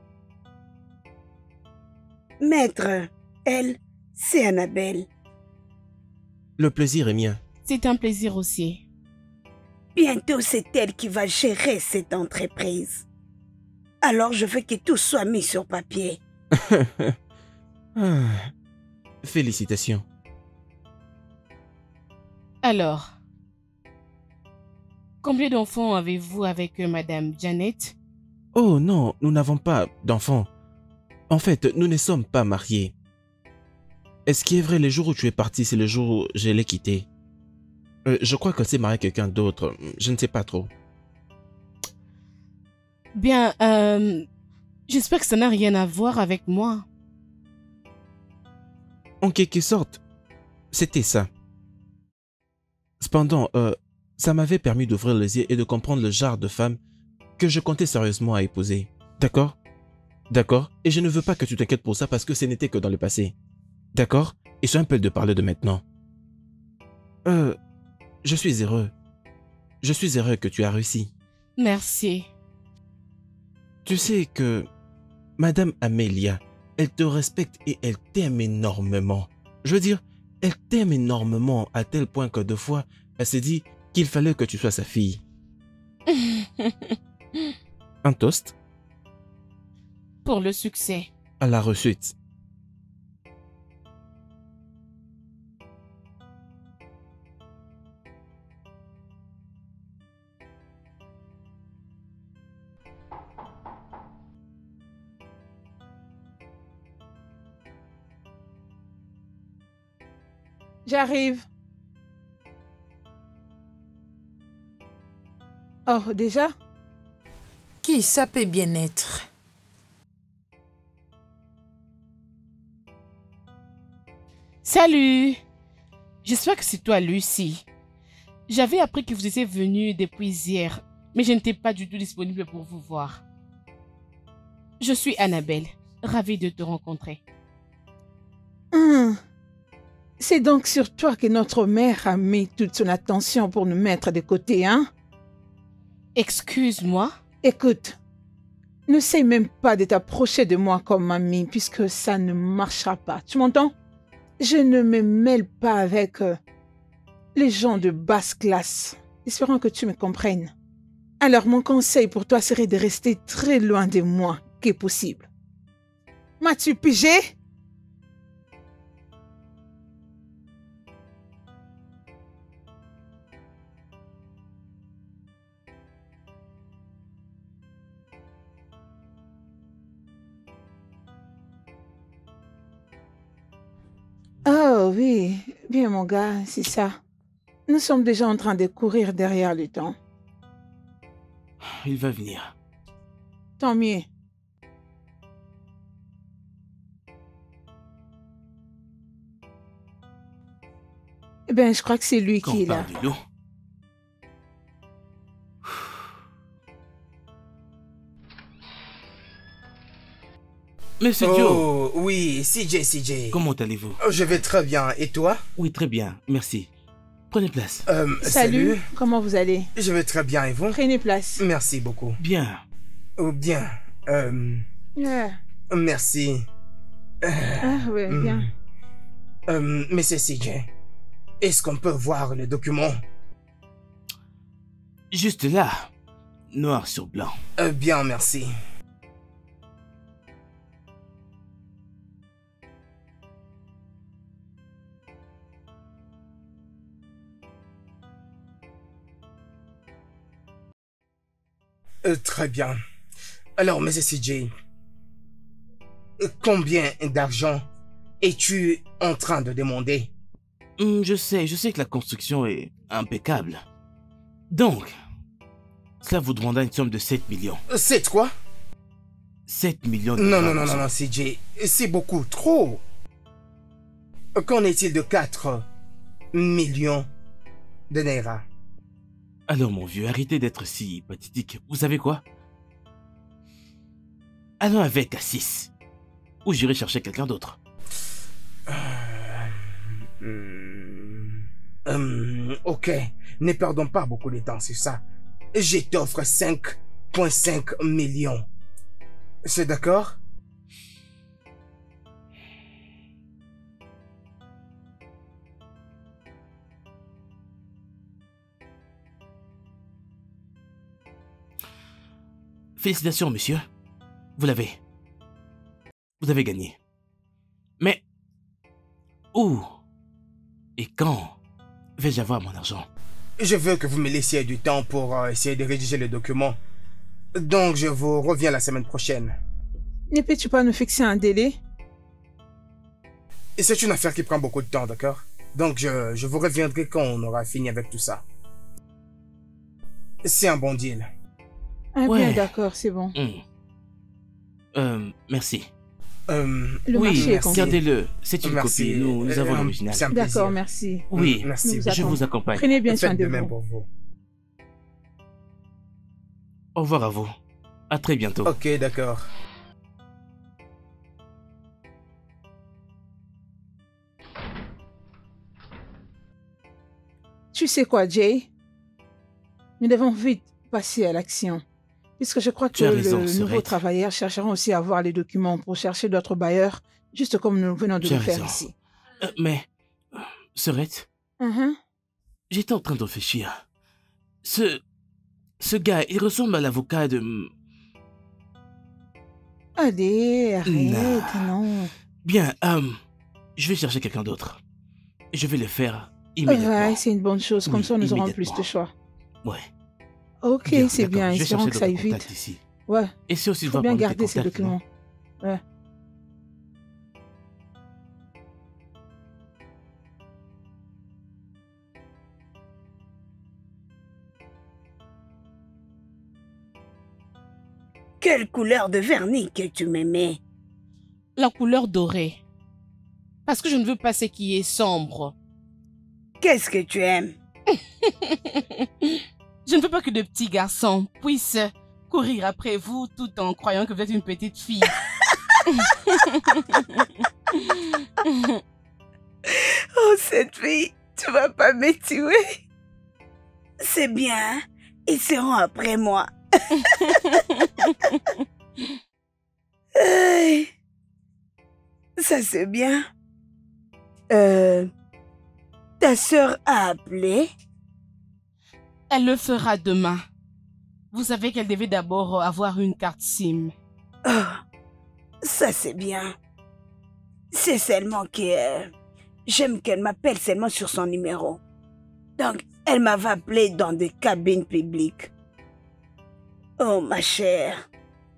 Maître, elle, c'est Annabelle. Le plaisir est mien. C'est un plaisir aussi. Bientôt, c'est elle qui va gérer cette entreprise. Alors, je veux que tout soit mis sur papier. Ah, félicitations. Alors, combien d'enfants avez-vous avec euh, Madame Janet? Oh non, nous n'avons pas d'enfants. En fait, nous ne sommes pas mariés. Et ce qui est vrai, le jour où tu es parti, c'est le jour où je l'ai quitté. Euh, je crois qu'elle s'est mariée avec quelqu'un d'autre. Je ne sais pas trop. Bien, euh, j'espère que ça n'a rien à voir avec moi. En quelque sorte, c'était ça. Cependant, euh, ça m'avait permis d'ouvrir les yeux et de comprendre le genre de femme que je comptais sérieusement à épouser. D'accord? D'accord? Et je ne veux pas que tu t'inquiètes pour ça parce que ce n'était que dans le passé. D'accord? Et sois un peu de parler de maintenant. Euh, je suis heureux. Je suis heureux que tu as réussi. Merci. Tu sais que Madame Amélia, elle te respecte et elle t'aime énormément. Je veux dire, elle t'aime énormément à tel point que deux fois, elle s'est dit qu'il fallait que tu sois sa fille. Un toast? Pour le succès. À la réussite. J'arrive. Oh, déjà? Qui ça peut bien être? Salut! J'espère que c'est toi, Lucie. J'avais appris que vous étiez venue depuis hier, mais je n'étais pas du tout disponible pour vous voir. Je suis Annabelle, ravie de te rencontrer. Hum. C'est donc sur toi que notre mère a mis toute son attention pour nous mettre de côté, hein? Excuse-moi? Écoute, n'essaie même pas de t'approcher de moi comme mamie, puisque ça ne marchera pas. Tu m'entends? Je ne me mêle pas avec euh, les gens de basse classe. Espérons que tu me comprennes. Alors, mon conseil pour toi serait de rester très loin de moi, que possible. M'as-tu pigé? Oh oui, bien mon gars, c'est ça. Nous sommes déjà en train de courir derrière le temps. Il va venir. Tant mieux. Eh bien, je crois que c'est lui Quand qui on est là. parle de l'eau. Monsieur Joe, Oh, oui, C J, C J. comment allez-vous? Oh, je vais très bien. Et toi? Oui, très bien, merci. Prenez place. Euh, Salut. salut. Comment vous allez? Je vais très bien et vous? Prenez place. Merci beaucoup. Bien. Oh, bien. Euh, Ah, merci. ah ouais, Hmm. bien. Euh, Monsieur C J, est-ce qu'on peut voir le document? Juste là, noir sur blanc. Euh, bien, merci. Euh, très bien. Alors, Monsieur C J, euh, combien d'argent es-tu en train de demander? Hum, je sais, je sais que la construction est impeccable. Donc, cela vous demandera une somme de sept millions. Euh, C'est quoi? sept millions de Non, dollars. non, non, non, non, C J, c'est beaucoup trop. Qu'en est-il de quatre millions de Naira? Alors, mon vieux, arrêtez d'être si pathétique. Vous savez quoi? Allons avec à six. Ou j'irai chercher quelqu'un d'autre. Hmm. Hum, ok, ne perdons pas beaucoup de temps sur ça. Je t'offre cinq virgule cinq millions. C'est d'accord? Félicitations, monsieur. Vous l'avez. Vous avez gagné. Mais où et quand vais-je avoir mon argent? Je veux que vous me laissiez du temps pour euh, essayer de rédiger le document. Donc, je vous reviens la semaine prochaine. Ne peux-tu pas nous fixer un délai? Et c'est une affaire qui prend beaucoup de temps, d'accord? Donc, je, je vous reviendrai quand on aura fini avec tout ça. C'est un bon deal. Ah Ouais. bien, d'accord, c'est bon. Hum. Euh, merci. Euh, Le oui, marché est complet. gardez-le. C'est une merci. copie. Nous, nous avons Euh, l'original. c'est un plaisir. D'accord, merci. Oui, Mm, merci. Nous je attendons. vous accompagne. Prenez bien soin Faites de de même vous. pour vous. Au revoir à vous. À très bientôt. Ok, d'accord. Tu sais quoi, Jay? Nous devons vite passer à l'action. Puisque je crois que Tu as raison, le nouveau Sorette. travailleur cherchera aussi à avoir les documents pour chercher d'autres bailleurs, juste comme nous venons de Tu le as faire raison. ici. Euh, mais, euh, Sorette, Mhm. j'étais en train de réfléchir. Ce, ce gars, il ressemble à l'avocat de... Allez, arrête, Non. non. Bien, euh, je vais chercher quelqu'un d'autre. Je vais le faire immédiatement. Ouais, c'est une bonne chose. Comme Oui, ça, nous aurons plus immédiatement. de choix. Ouais. Ok, Bien, c'est d'accord, bien. je vais Espérons chercher que ça aille d'autres vite. contacts ici. Ouais, Et c'est aussi il de faut voir bien prendre tes garder ces contacts, non? documents. Ouais. Quelle couleur de vernis que tu m'aimais? La couleur dorée. Parce que je ne veux pas ce qui est sombre. Qu'est-ce que tu aimes? Je ne veux pas que de petits garçons puissent courir après vous tout en croyant que vous êtes une petite fille. Oh, cette fille, tu vas pas me tuer. C'est bien, ils seront après moi. Hey. Ça c'est bien. Euh, ta sœur a appelé? Elle le fera demain. Vous savez qu'elle devait d'abord avoir une carte SIM. Oh, ça c'est bien. C'est seulement que euh, j'aime qu'elle m'appelle seulement sur son numéro. Donc, elle m'avait appelé dans des cabines publiques. Oh, ma chère.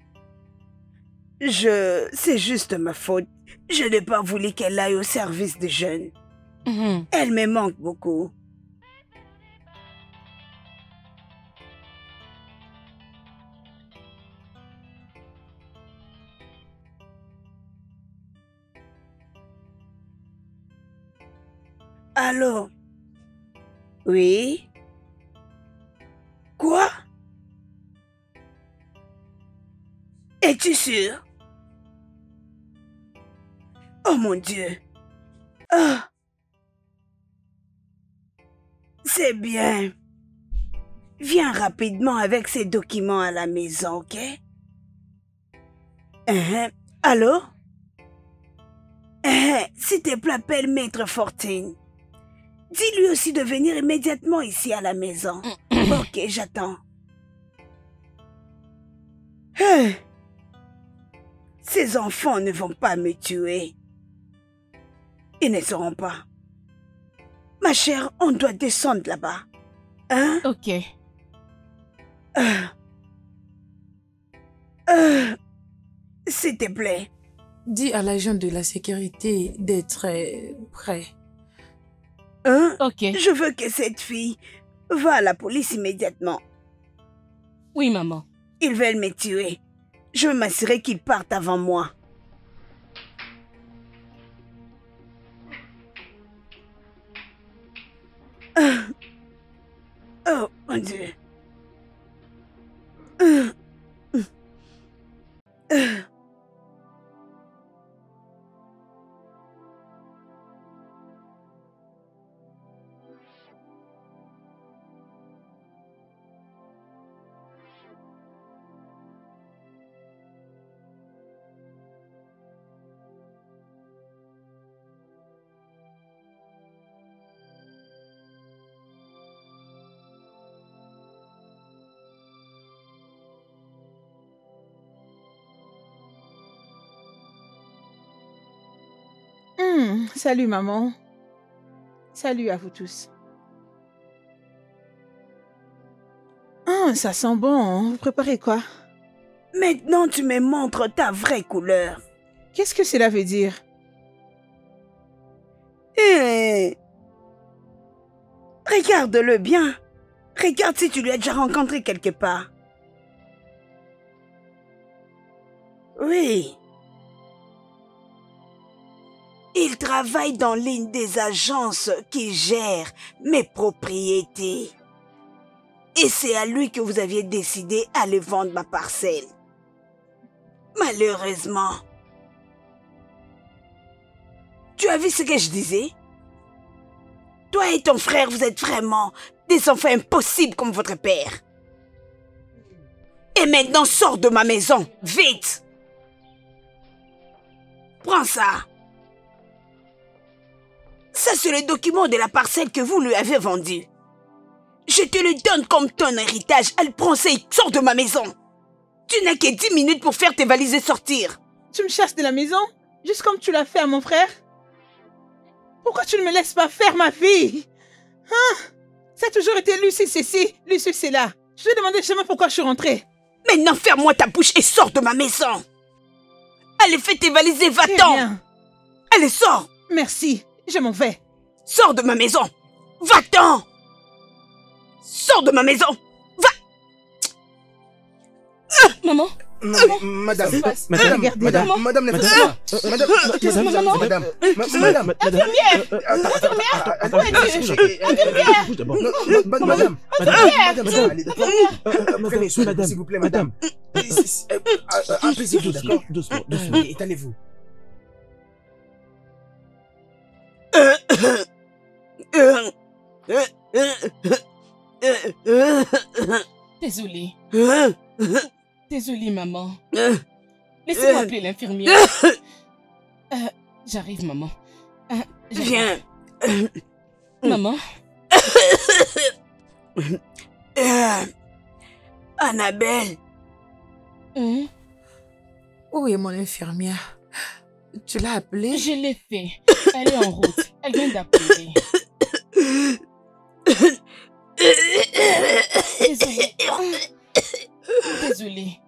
Je... C'est juste ma faute. Je n'ai pas voulu qu'elle aille au service des jeunes. Mm-hmm. Elle me manque beaucoup. Allô? Oui? Quoi? Es-tu sûr? Oh mon Dieu! Ah! C'est bien. Viens rapidement avec ces documents à la maison, ok? Uh-huh. Allô? Uh-huh. S'il te plaît, appelle Maître Fortune. Dis-lui aussi de venir immédiatement ici à la maison. Ok, j'attends. Hey. Ces enfants ne vont pas me tuer. Ils ne sauront pas. Ma chère, on doit descendre là-bas. Hein? Ok. Euh. Euh. S'il te plaît. Dis à l'agent de la sécurité d'être euh, prêt. Hein? Ok. Je veux que cette fille va à la police immédiatement. Oui, maman. Ils veulent me tuer. Je veux m'assurer qu'ils partent avant moi. Euh. Oh, mon Dieu. Euh. Euh. Mmh, salut maman. Salut à vous tous. Ah, ça sent bon, hein. Vous préparez quoi? Maintenant, tu me montres ta vraie couleur. Qu'est-ce que cela veut dire? Eh. Regarde-le bien. Regarde si tu lui as déjà rencontré quelque part. Oui. Il travaille dans l'une des agences qui gèrent mes propriétés. Et c'est à lui que vous aviez décidé d'aller vendre ma parcelle. Malheureusement. Tu as vu ce que je disais? Toi et ton frère, vous êtes vraiment des enfants impossibles comme votre père. Et maintenant, sors de ma maison, vite! Prends ça. Ça, c'est le document de la parcelle que vous lui avez vendue. Je te le donne comme ton héritage. Elle prend ça et sort de ma maison. Tu n'as que dix minutes pour faire tes valises et sortir. Tu me chasses de la maison? Juste comme tu l'as fait à mon frère? Pourquoi tu ne me laisses pas faire, ma fille? Hein? Ça a toujours été Lucie, c'est ci, Lucie, c'est là. Je te demandais jamais pourquoi je suis rentrée. Maintenant, ferme-moi ta bouche et sors de ma maison. Allez, fais tes valises et va-t'en. Allez, sors. Merci, je m'en vais. Sors de ma maison. Va-t'en. Sors de ma maison. Va. Maman, Non, mais madame, se passe madame, Regardez madame, là. madame, ne faites Madame. pas. Madame, qu'est-ce que Maman. vous madame, Ma- madame, Infirmière. attends, attends, attends, attends, Infirmière. Bouge d'abord. non, non, ma- madame, madame, madame, allez, d'accord. Madame, Prenez soin de vous, madame, s'il vous plaît, madame. madame. Euh, euh, Apaisez-vous, d'accord. Doucement, Euh, doucement. Étalez-vous. Désolée. Désolée, maman. Laissez-moi appeler l'infirmière. Euh, J'arrive, maman. Euh, j'arrive. Viens. Maman, Euh, Annabelle, hein? Où est mon infirmière? Tu l'as appelée? Je l'ai fait. Elle est en route. Elle vient d'appeler. Désolée. Désolée.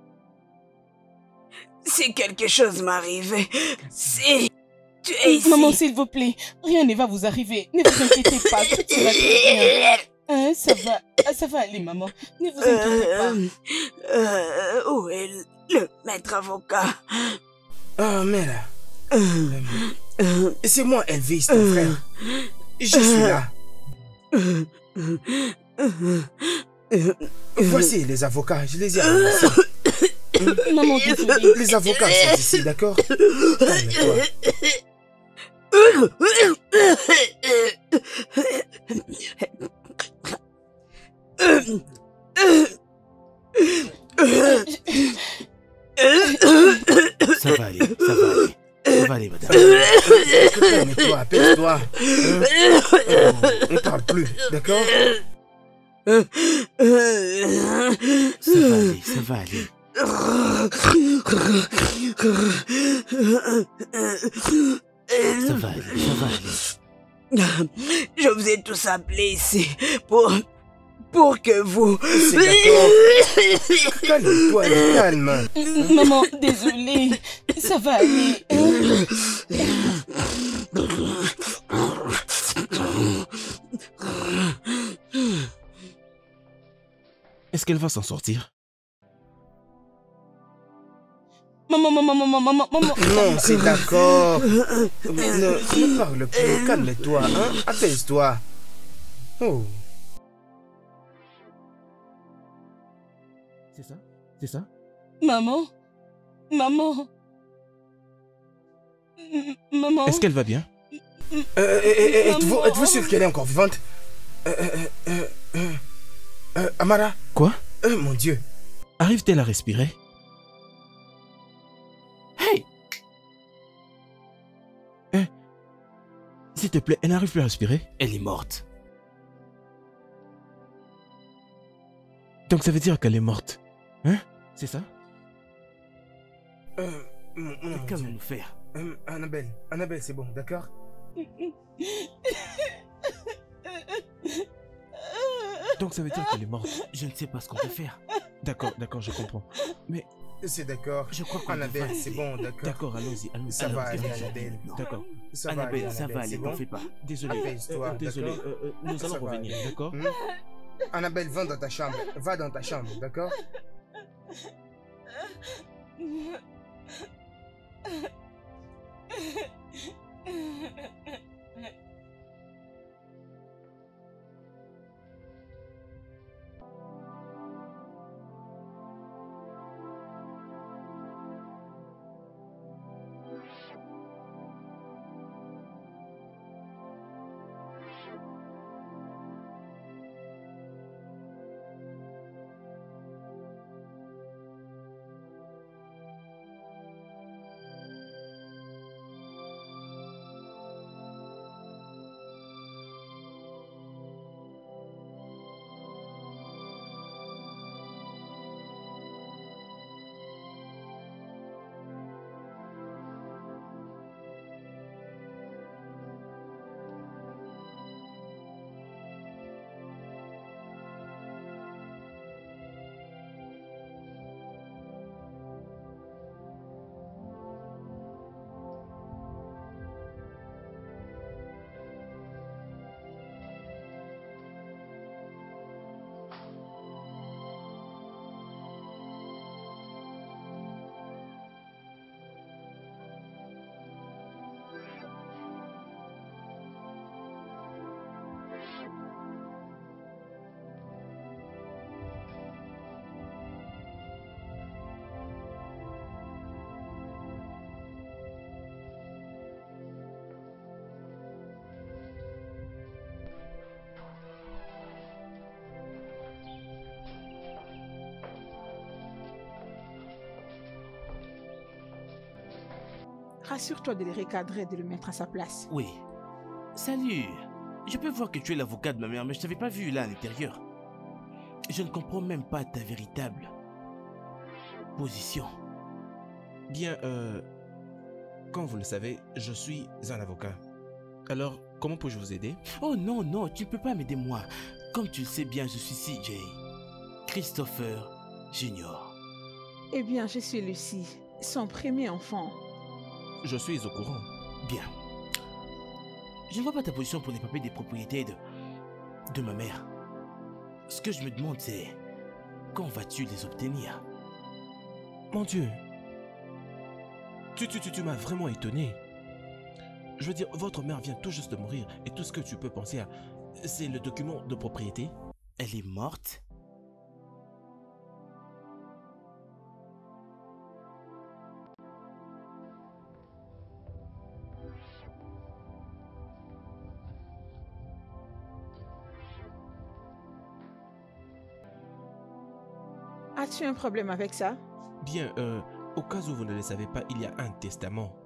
si quelque chose m'arrivait, si tu es ici... Maman, s'il vous plaît, rien ne va vous arriver. Ne vous inquiétez pas, tout ira très bien. Hein, ça va, ça va aller, maman. Ne vous inquiétez pas. Euh, euh, où est le maître avocat? Ah, mais là, Euh, euh, c'est moi, Elvis, ton frère. Je suis là. euh, euh, euh, Voici les avocats, je les ai ramassés. Maman, désolée. Les avocats sont ici, d'accord? Calme-toi. Ça va aller, ça va aller. Ça va aller, madame. Calme-toi, apaise-toi. Hein? Oh, on parle plus, d'accord? Ça va aller, ça va aller. Ça va aller, ça va aller. Je vous ai tous appelés ici pour... pour que vous... C'est d'accord. Calme-toi, calme. Maman, désolée. Ça va aller. Hein? Est-ce qu'elle va s'en sortir? Maman, maman, maman, maman, maman. Non, c'est d'accord. Ne, ne parle plus, calme-toi, hein? Apaise-toi. Oh. C'est ça? C'est ça? Maman. Maman. M- Maman. Est-ce qu'elle va bien? Euh, euh, euh, êtes-vous, Maman. êtes-vous sûr qu'elle est encore vivante? Euh, euh, euh, euh, euh, Amara? Quoi? Euh, mon Dieu. Arrive-t-elle à respirer? Hey! Hein? S'il te plaît, elle n'arrive plus à respirer? Elle est morte. Donc ça veut dire qu'elle est morte. Hein? C'est ça? Euh, mon, mon Mais qu'allons-nous Dieu. faire? Euh, Annabelle, Annabelle, c'est bon, d'accord? Donc ça veut dire qu'elle est morte. Je ne sais pas ce qu'on peut faire. D'accord, d'accord, je comprends. Mais C'est d'accord. Je crois qu'on Annabelle, devrait c'est essayer. bon, d'accord? d'accord, allons-y, allons-y. Ça va allons-y, aller, allons-y. Annabelle. D'accord. Ça va Annabelle, aller, ça va aller, c'est t'en bon? fais pas. Désolé. Apaise-toi, euh, désolé. d'accord? euh, euh, nous Ça allons va revenir, aller. d'accord? Hmm? Annabelle, va dans ta chambre. Va dans ta chambre, d'accord? Rassure-toi de le recadrer et de le mettre à sa place. Oui. Salut. Je peux voir que tu es l'avocat de ma mère, mais je t'avais pas vu là à l'intérieur. Je ne comprends même pas ta véritable position. Bien, euh... comme vous le savez, je suis un avocat. Alors, comment puis-je vous aider? Oh non, non, tu ne peux pas m'aider moi. Comme tu le sais bien, je suis C J. Christopher Junior. Eh bien, je suis Lucie, son premier enfant. Je suis au courant. Bien. Je ne vois pas ta position pour les papiers des propriétés de... de ma mère. Ce que je me demande, c'est... quand vas-tu les obtenir? Mon Dieu. Tu, tu, tu, tu m'as vraiment étonné. Je veux dire, votre mère vient tout juste de mourir et tout ce que tu peux penser à... c'est le document de propriété. Elle est morte? As-tu un problème avec ça? Bien, euh, au cas où vous ne le savez pas, il y a un testament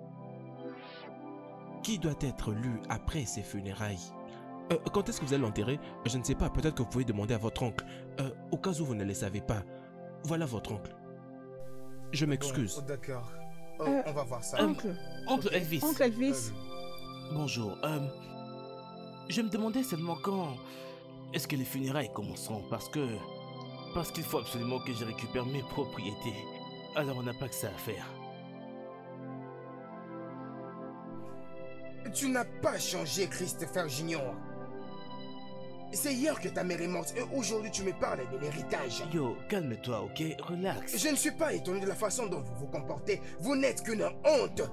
qui doit être lu après ses funérailles. Euh, quand est-ce que vous allez l'enterrer? Je ne sais pas, peut-être que vous pouvez demander à votre oncle. Euh, au cas où vous ne le savez pas, voilà votre oncle. Je m'excuse. Bon, d'accord. Oh, Euh, on va voir ça. Oncle. Oncle Elvis. Oncle Elvis. Bonjour. Euh, je me demandais seulement quand est-ce que les funérailles commenceront, parce que... Parce qu'il faut absolument que je récupère mes propriétés. Alors on n'a pas que ça à faire. Tu n'as pas changé, Christopher Junior. C'est hier que ta mère est morte et aujourd'hui tu me parles de l'héritage. Yo, calme-toi, ok? Relax. Je ne suis pas étonné de la façon dont vous vous comportez. Vous n'êtes qu'une honte.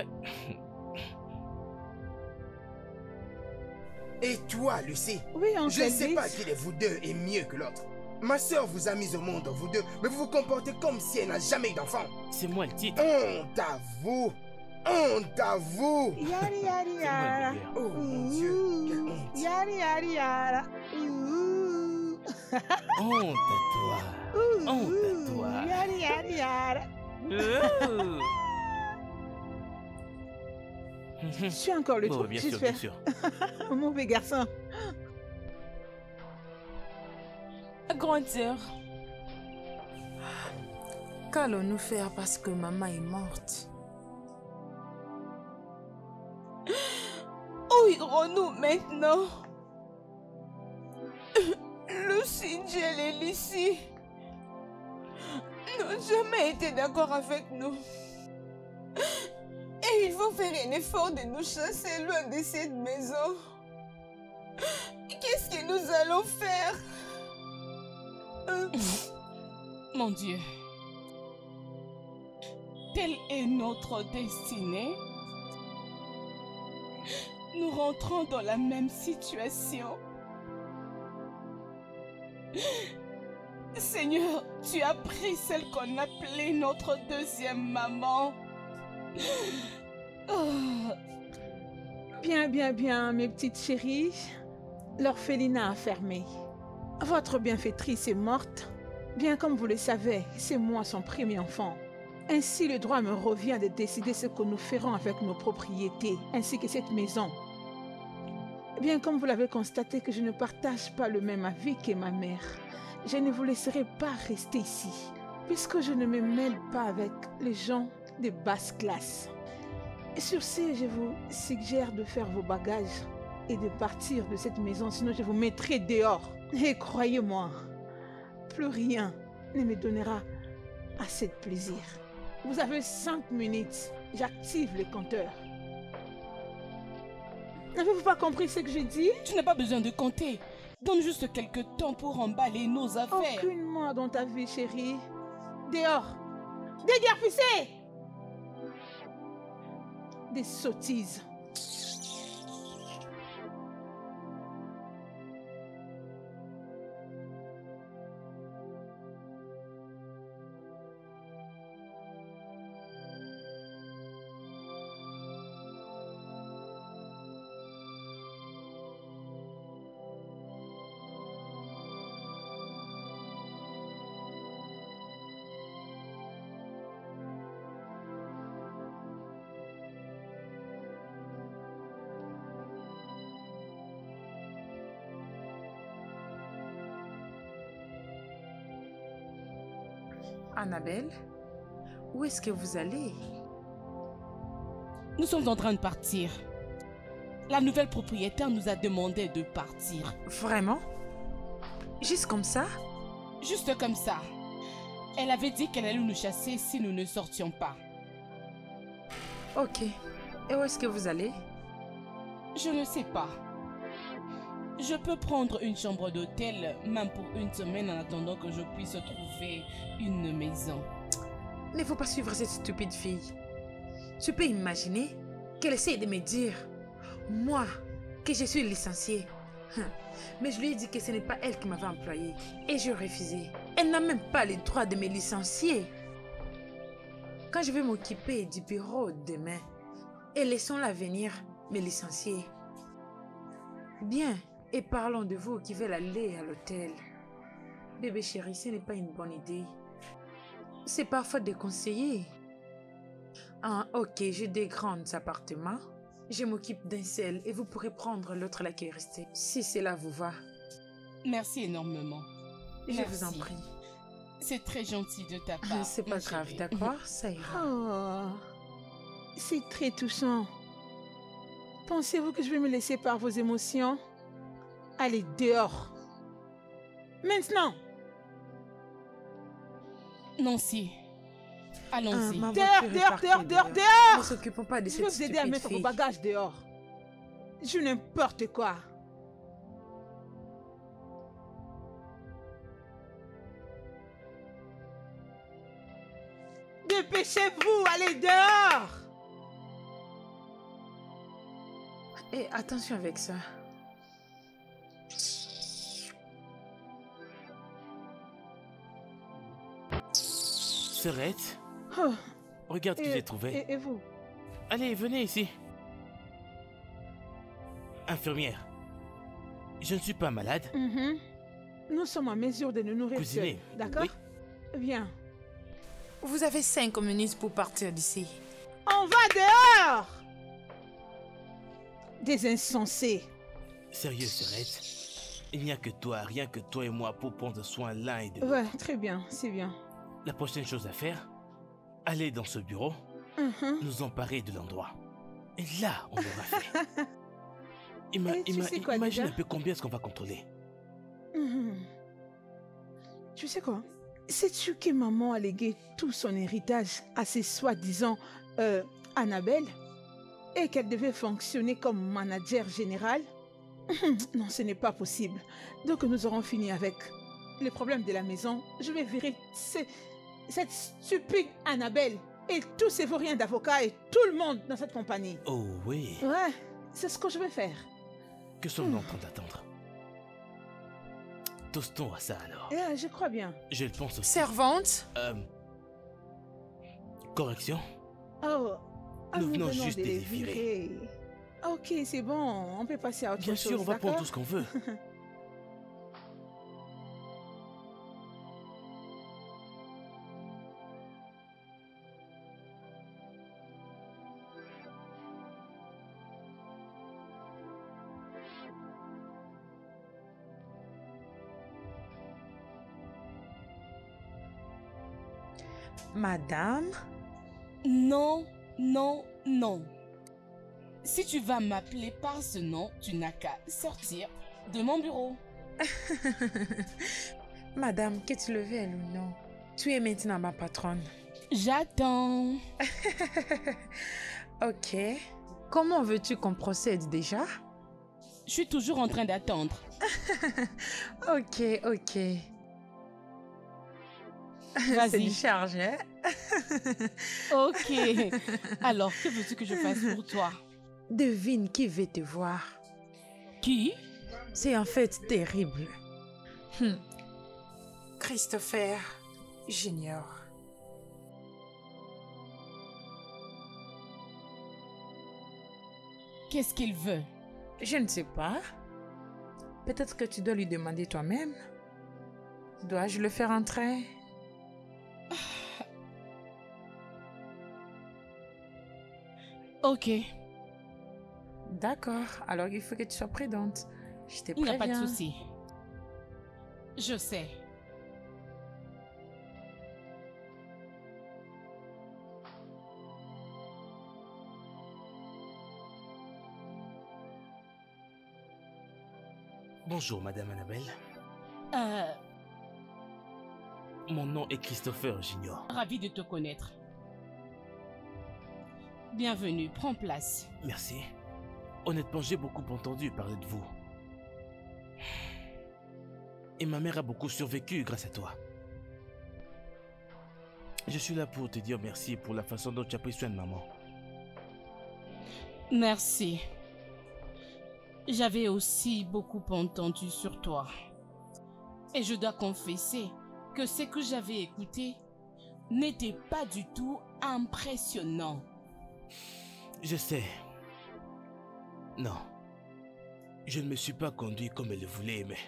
Et toi, Lucie? Oui, oncle Je ne sais Elvis. pas qui de vous deux est mieux que l'autre. Ma sœur vous a mis au monde, vous deux, mais vous vous comportez comme si elle n'a jamais eu d'enfant. C'est moi le titre. Honte à vous! Honte à vous! Yari yari yara. Oh mon Dieu, quelle honte! Yari yari yara. Ouh. Honte à toi. Ouh. Honte à toi. Yari yari yara. Oh. Tu as encore le Oh, truc, bien sûr, j'espère. bien sûr. Mauvais garçon. Grande sœur, qu'allons-nous faire parce que maman est morte? Où irons-nous maintenant? Lucie, Jill et Lucie n'ont jamais été d'accord avec nous. Et ils vont faire un effort de nous chasser loin de cette maison. Qu'est-ce que nous allons faire? Mon Dieu. Telle est notre destinée. Nous rentrons dans la même situation. Seigneur, tu as pris celle qu'on appelait notre deuxième maman. Oh. Bien, bien, bien, mes petites chéries. L'orphelinat a fermé. Votre bienfaitrice est morte. Bien comme vous le savez, c'est moi son premier enfant. Ainsi, le droit me revient de décider ce que nous ferons avec nos propriétés, ainsi que cette maison. Bien comme vous l'avez constaté que je ne partage pas le même avis que ma mère, je ne vous laisserai pas rester ici, puisque je ne me mêle pas avec les gens de basse classe. Et sur ce, je vous suggère de faire vos bagages et de partir de cette maison, sinon je vous mettrai dehors. Et croyez-moi, plus rien ne me donnera assez de plaisir. Vous avez cinq minutes, j'active le compteur. N'avez-vous pas compris ce que j'ai dit? Tu n'as pas besoin de compter. Donne juste quelques temps pour emballer nos affaires. Aucune mort dans ta vie, chérie. Dehors. Déguerpissez! Des sottises. Annabelle, où est-ce que vous allez? Nous sommes en train de partir. La nouvelle propriétaire nous a demandé de partir. Vraiment? Juste comme ça? Juste comme ça. Elle avait dit qu'elle allait nous chasser si nous ne sortions pas. Ok. Et où est-ce que vous allez? Je ne sais pas. Je peux prendre une chambre d'hôtel, même pour une semaine, en attendant que je puisse trouver une maison. Il ne faut pas suivre cette stupide fille. Tu peux imaginer qu'elle essaie de me dire, moi, que je suis licenciée. Mais je lui ai dit que ce n'est pas elle qui m'avait employée. Et j'ai refusé. Elle n'a même pas le droit de me licencier. Quand je vais m'occuper du bureau demain, et laissons-la venir me licencier. Bien, et parlons de vous qui veulent aller à l'hôtel. Bébé chéri, ce n'est pas une bonne idée. C'est parfois de conseiller. Ah, ok, j'ai des grands appartements. Je m'occupe d'un seul et vous pourrez prendre l'autre là qui est resté, si cela vous va. Merci énormément. Je Merci. vous en prie. C'est très gentil de ta part. C'est pas grave, chéri. d'accord? Ça ira. Oh, c'est très touchant. Pensez-vous que je vais me laisser par vos émotions? Allez, dehors. Maintenant. Nancy, allons-y. Ah, Dehors, dehors, dehors, dehors, dehors. Ne s'occupons pas de Je vais cette vous aider à stupide mettre vos fille. bagages dehors. Je n'importe quoi. Dépêchez-vous, allez dehors. Et attention avec ça. Sœurette, Oh, regarde ce que et, j'ai trouvé. et- et vous? Allez, venez ici. Infirmière, je ne suis pas malade. Mhm. Nous sommes en mesure de nous nourrir Cuisiner, seuls, d'accord? Viens. Vous avez cinq minutes pour partir d'ici. On va dehors. Des insensés. Sérieux, Sœurette, il n'y a que toi, rien que toi et moi pour prendre soin l'un et de l'autre. Ouais, très bien, c'est bien. La prochaine chose à faire, aller dans ce bureau, Mhm. nous emparer de l'endroit. Et là, on l'aura fait. Ima- Et tu ima- sais quoi, imagine déjà un peu combien est-ce qu'on va contrôler. Mhm. Tu sais quoi? Sais-tu que maman a légué tout son héritage à ses soi-disant euh, Annabelle et qu'elle devait fonctionner comme manager général? Non, ce n'est pas possible. Donc nous aurons fini avec les problèmes de la maison. Je vais virer ce- cette stupide Annabelle et tous ces vauriens d'avocats et tout le monde dans cette compagnie. Oh oui, Ouais, c'est ce que je vais faire. que sommes-nous en train d'attendre? Tostons à ça alors. Yeah, je crois bien. Je le pense aussi. Servante? Euh, correction? Oh, ah, Nous venons venons juste de de les les virer. virer. Ok, c'est bon, on peut passer à autre Bien chose. sûr, on va prendre d'accord? tout ce qu'on veut. Madame? Non, non, non. Si tu vas m'appeler par ce nom, tu n'as qu'à sortir de mon bureau. Madame, que tu le veuilles ou non, tu es maintenant ma patronne. J'attends. Ok. Comment veux-tu qu'on procède déjà? Je suis toujours en train d'attendre. Ok, ok. C'est Vas-y. du charge, hein? Ok. Alors, que veux-tu que je fasse pour toi? Devine qui veut te voir. Qui? C'est en fait terrible. Hmm. Christopher Junior. Qu'est-ce qu'il veut? Je ne sais pas. Peut-être que tu dois lui demander toi-même. Dois-je le faire entrer? Ok. D'accord. Alors il faut que tu sois prudente. Je te Il n'y a pas de préviens. souci. Je sais. Bonjour, Madame Annabelle. Euh... Mon nom est Christopher Junior. Ravi de te connaître. Bienvenue, prends place. Merci. Honnêtement, j'ai beaucoup entendu parler de vous. Et ma mère a beaucoup survécu grâce à toi. Je suis là pour te dire merci pour la façon dont tu as pris soin de maman. Merci. J'avais aussi beaucoup entendu sur toi. Et je dois confesser que ce que j'avais écouté n'était pas du tout impressionnant. Je sais. Non. Je ne me suis pas conduit comme elle le voulait, mais...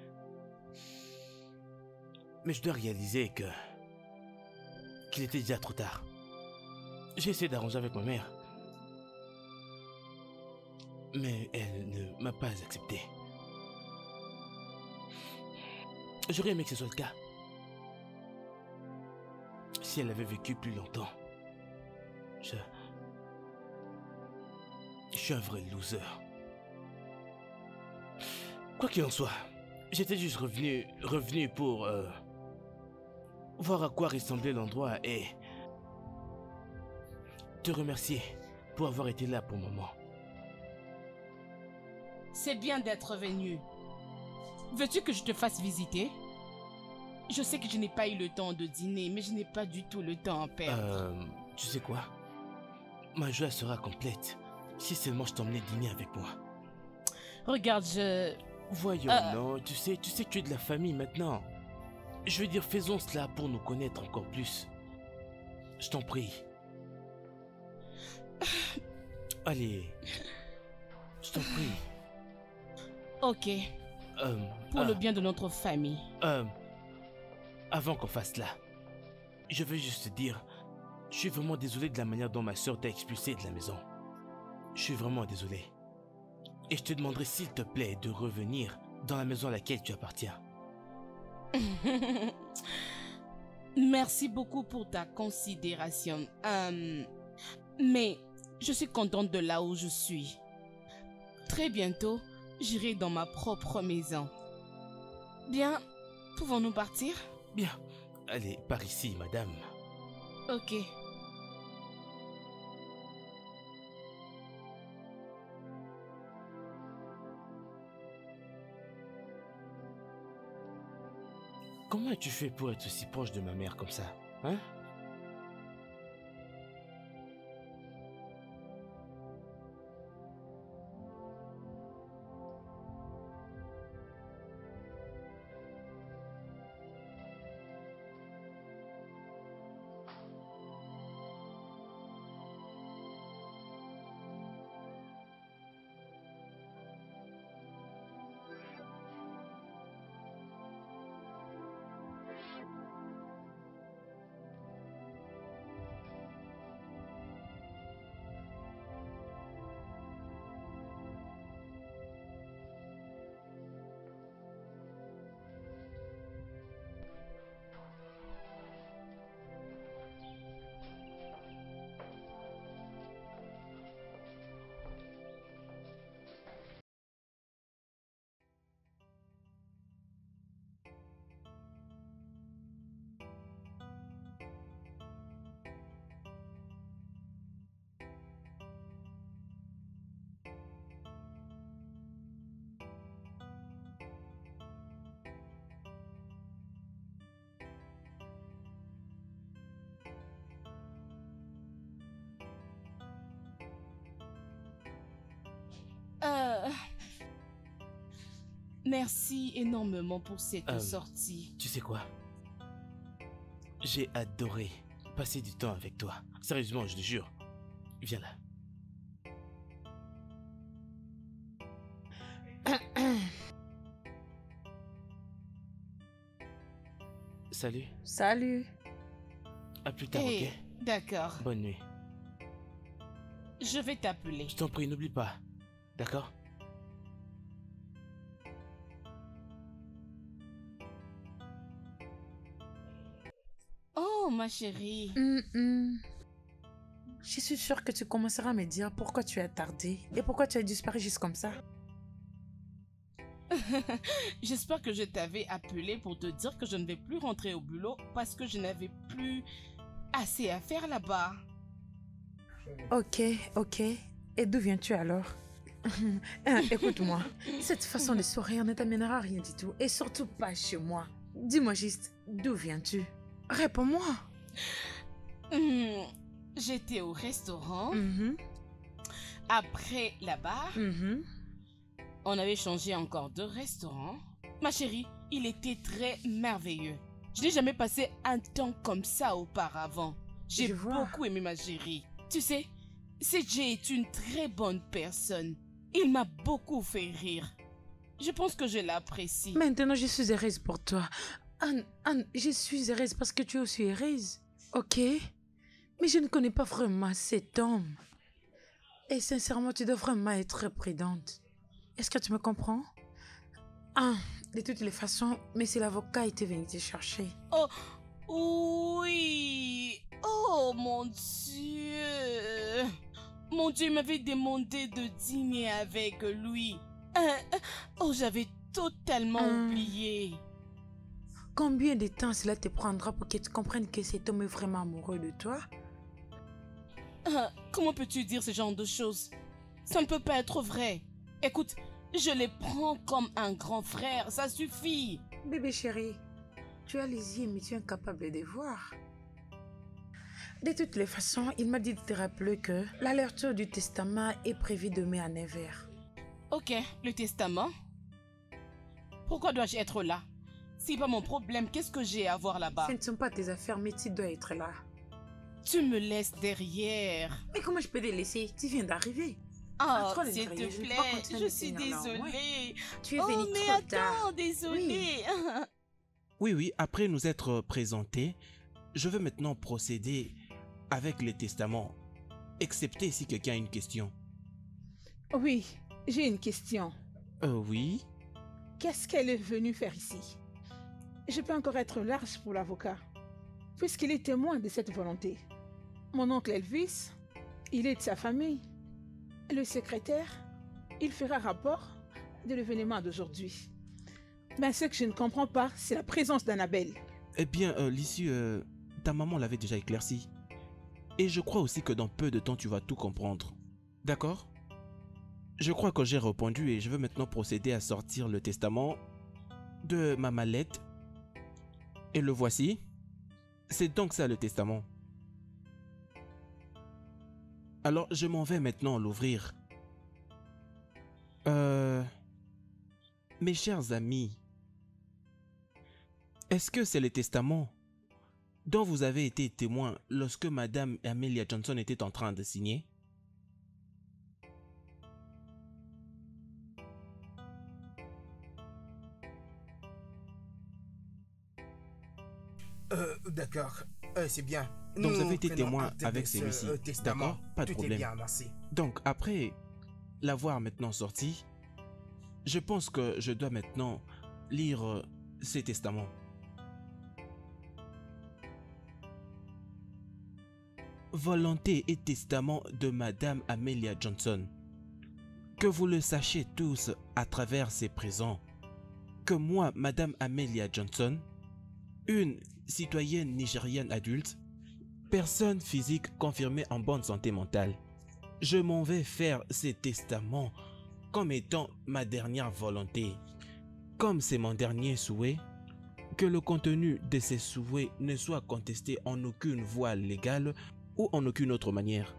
Mais je dois réaliser que... qu'il était déjà trop tard. J'ai essayé d'arranger avec ma mère. Mais elle ne m'a pas accepté. J'aurais aimé que ce soit le cas. Si elle avait vécu plus longtemps. Je... Je suis un vrai loser. Quoi qu'il en soit, j'étais juste revenu, revenu pour euh, voir à quoi ressemblait l'endroit et te remercier pour avoir été là pour maman. C'est bien d'être venu. Veux-tu que je te fasse visiter? Je sais que je n'ai pas eu le temps de dîner, mais je n'ai pas du tout le temps à perdre. Euh, tu sais quoi? Ma joie sera complète si seulement je t'emmenais dîner avec moi. Regarde, je... Voyons, euh... non, tu sais, tu sais que tu es de la famille maintenant. Je veux dire, faisons cela pour nous connaître encore plus. Je t'en prie. Allez. Je t'en prie. Ok. Euh, pour euh, le bien de notre famille. Euh, avant qu'on fasse cela, je veux juste te dire, je suis vraiment désolé de la manière dont ma soeur t'a expulsé de la maison. Je suis vraiment désolé. Et je te demanderai s'il te plaît de revenir dans la maison à laquelle tu appartiens. Merci beaucoup pour ta considération. Euh, mais je suis contente de là où je suis. Très bientôt, j'irai dans ma propre maison. Bien, pouvons-nous partir? Bien. Allez, par ici, madame. Ok. Comment as-tu fait pour être si proche de ma mère comme ça, hein? Euh... Merci énormément pour cette euh, sortie. Tu sais quoi? J'ai adoré passer du temps avec toi. Sérieusement, je te jure. Viens là. Salut. Salut. À plus tard, Hey, ok? d'accord. Bonne nuit. Je vais t'appeler. Je t'en prie, n'oublie pas. D'accord? Oh, ma chérie. Mm -mm. Je suis sûre que tu commenceras à me dire pourquoi tu as tardé et pourquoi tu as disparu juste comme ça. J'espère que je t'avais appelé pour te dire que je ne vais plus rentrer au boulot parce que je n'avais plus assez à faire là-bas. Ok, ok. Et d'où viens-tu alors? Écoute-moi, cette façon de sourire ne t'amènera à rien du tout. Et surtout pas chez moi. Dis-moi juste, d'où viens-tu? Réponds-moi. Hum, J'étais au restaurant. Mhm, Après, là-bas, mhm. on avait changé encore de restaurant. Ma chérie, il était très merveilleux. Je n'ai jamais passé un temps comme ça auparavant. J'ai Je vois. beaucoup aimé ma chérie. Tu sais, C J est une très bonne personne. Il m'a beaucoup fait rire. Je pense que je l'apprécie. Maintenant, je suis heureuse pour toi. Anne, Anne, je suis heureuse parce que tu es aussi heureuse. Ok? Mais je ne connais pas vraiment cet homme. Et sincèrement, tu dois vraiment être prudente. Est-ce que tu me comprends? Ah, de toutes les façons, mais si l'avocat était venu te chercher. Oh, oui. Oh, mon Dieu. Mon Dieu, il m'avait demandé de dîner avec lui. Euh, oh, j'avais totalement Hum. oublié. Combien de temps cela te prendra pour que tu comprennes que cet homme est vraiment amoureux de toi? Euh, comment peux-tu dire ce genre de choses? Ça ne peut pas être vrai. Écoute, je les prends comme un grand frère, ça suffit. Bébé chéri, tu as les yeux mais tu es incapable de voir. De toutes les façons, il m'a dit de te rappeler que la lecture du testament est prévue demain à neuf heures. Ok, le testament. Pourquoi dois-je être là? C'est pas mon problème, qu'est-ce que j'ai à voir là-bas? Ce ne sont pas tes affaires, mais tu dois être là. Tu me laisses derrière. Mais comment je peux te laisser? Tu viens d'arriver. Oh, Entre les s'il te derrière, je ne peux plaît, pas continuer je de suis tenir là, désolée. ouais. Tu es Oh, venu mais trop attends, tard. désolée. Oui, oui, après nous être présentés, je veux maintenant procéder avec les testaments, excepté si quelqu'un a une question. Oui, j'ai une question. Euh, oui. Qu'est-ce qu'elle est venue faire ici? Je peux encore être large pour l'avocat, puisqu'il est témoin de cette volonté. Mon oncle Elvis, il est de sa famille. Le secrétaire, il fera rapport de l'événement d'aujourd'hui. Mais ce que je ne comprends pas, c'est la présence d'Annabelle. Eh bien, euh, l'issue, euh, ta maman l'avait déjà éclairci. Et je crois aussi que dans peu de temps, tu vas tout comprendre. D'accord? Je crois que j'ai répondu et je veux maintenant procéder à sortir le testament de ma mallette. Et le voici. C'est donc ça le testament. Alors, je m'en vais maintenant l'ouvrir. Euh... Mes chers amis, est-ce que c'est le testament dont vous avez été témoin lorsque Madame Amelia Johnson était en train de signer? Euh, d'accord. Euh, c'est bien. Donc vous Nous avez été prenons témoin acte de avec ce, celui-ci. euh, testament. D'accord? Pas de Tout problème. est bien, merci. Donc après l'avoir maintenant sorti, je pense que je dois maintenant lire euh, ces testaments. Volonté et testament de Madame Amelia Johnson. Que vous le sachiez tous à travers ces présents, que moi, Madame Amelia Johnson, une citoyenne nigérienne adulte, personne physique confirmée en bonne santé mentale, je m'en vais faire ces testaments comme étant ma dernière volonté. Comme c'est mon dernier souhait, que le contenu de ces souhaits ne soit contesté en aucune voie légale ou en aucune autre manière.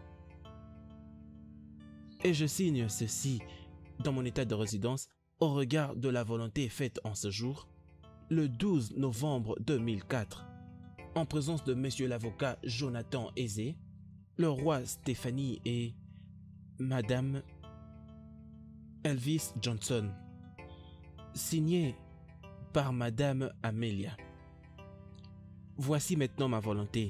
Et je signe ceci dans mon état de résidence au regard de la volonté faite en ce jour, le douze novembre deux mille quatre, en présence de Monsieur l'avocat Jonathan Eze, le roi Stéphanie et Madame Elvis Johnson, signé par Madame Amelia. Voici maintenant ma volonté.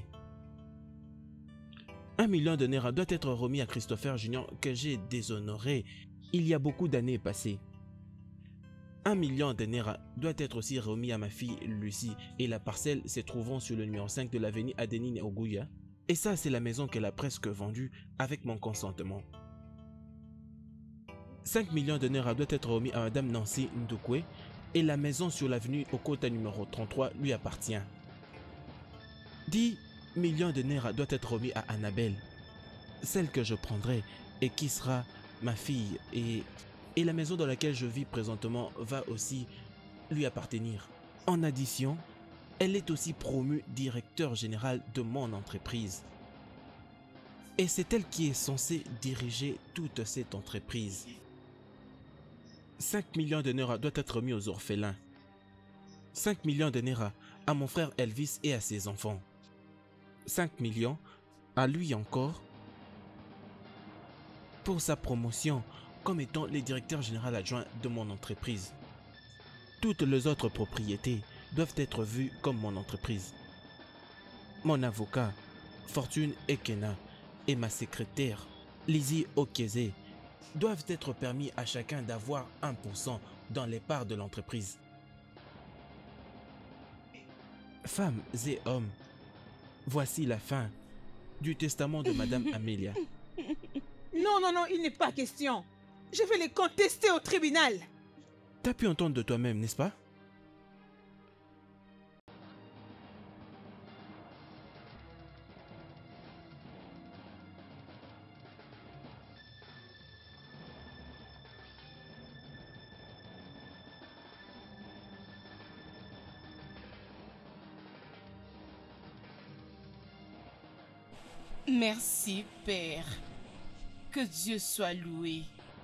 Un million de naira doit être remis à Christopher Junior que j'ai déshonoré il y a beaucoup d'années passées. Un million de naira doit être aussi remis à ma fille Lucie et la parcelle se trouvant sur le numéro cinq de l'avenue Adenine Oguya. Et ça, c'est la maison qu'elle a presque vendue avec mon consentement. cinq millions de naira doivent être remis à Madame Nancy Ndukwe et la maison sur l'avenue Okota numéro trente-trois lui appartient. dix millions de naira doivent être remis à Annabelle, celle que je prendrai et qui sera ma fille, et, et la maison dans laquelle je vis présentement va aussi lui appartenir. En addition, elle est aussi promue directeur général de mon entreprise. Et c'est elle qui est censée diriger toute cette entreprise. cinq millions de naira doivent être remis aux orphelins. cinq millions de naira à mon frère Elvis et à ses enfants. cinq millions à lui encore pour sa promotion comme étant le directeur général adjoint de mon entreprise. Toutes les autres propriétés doivent être vues comme mon entreprise. Mon avocat, Fortune Ekena, et ma secrétaire, Lizzie Okeze, doivent être permis à chacun d'avoir un pour cent dans les parts de l'entreprise. Femmes et hommes, voici la fin du testament de Madame Amelia. Non, non, non, il n'est pas question. Je vais les contester au tribunal. T'as pu entendre de toi-même, n'est-ce pas? Merci, Père. Que Dieu soit loué.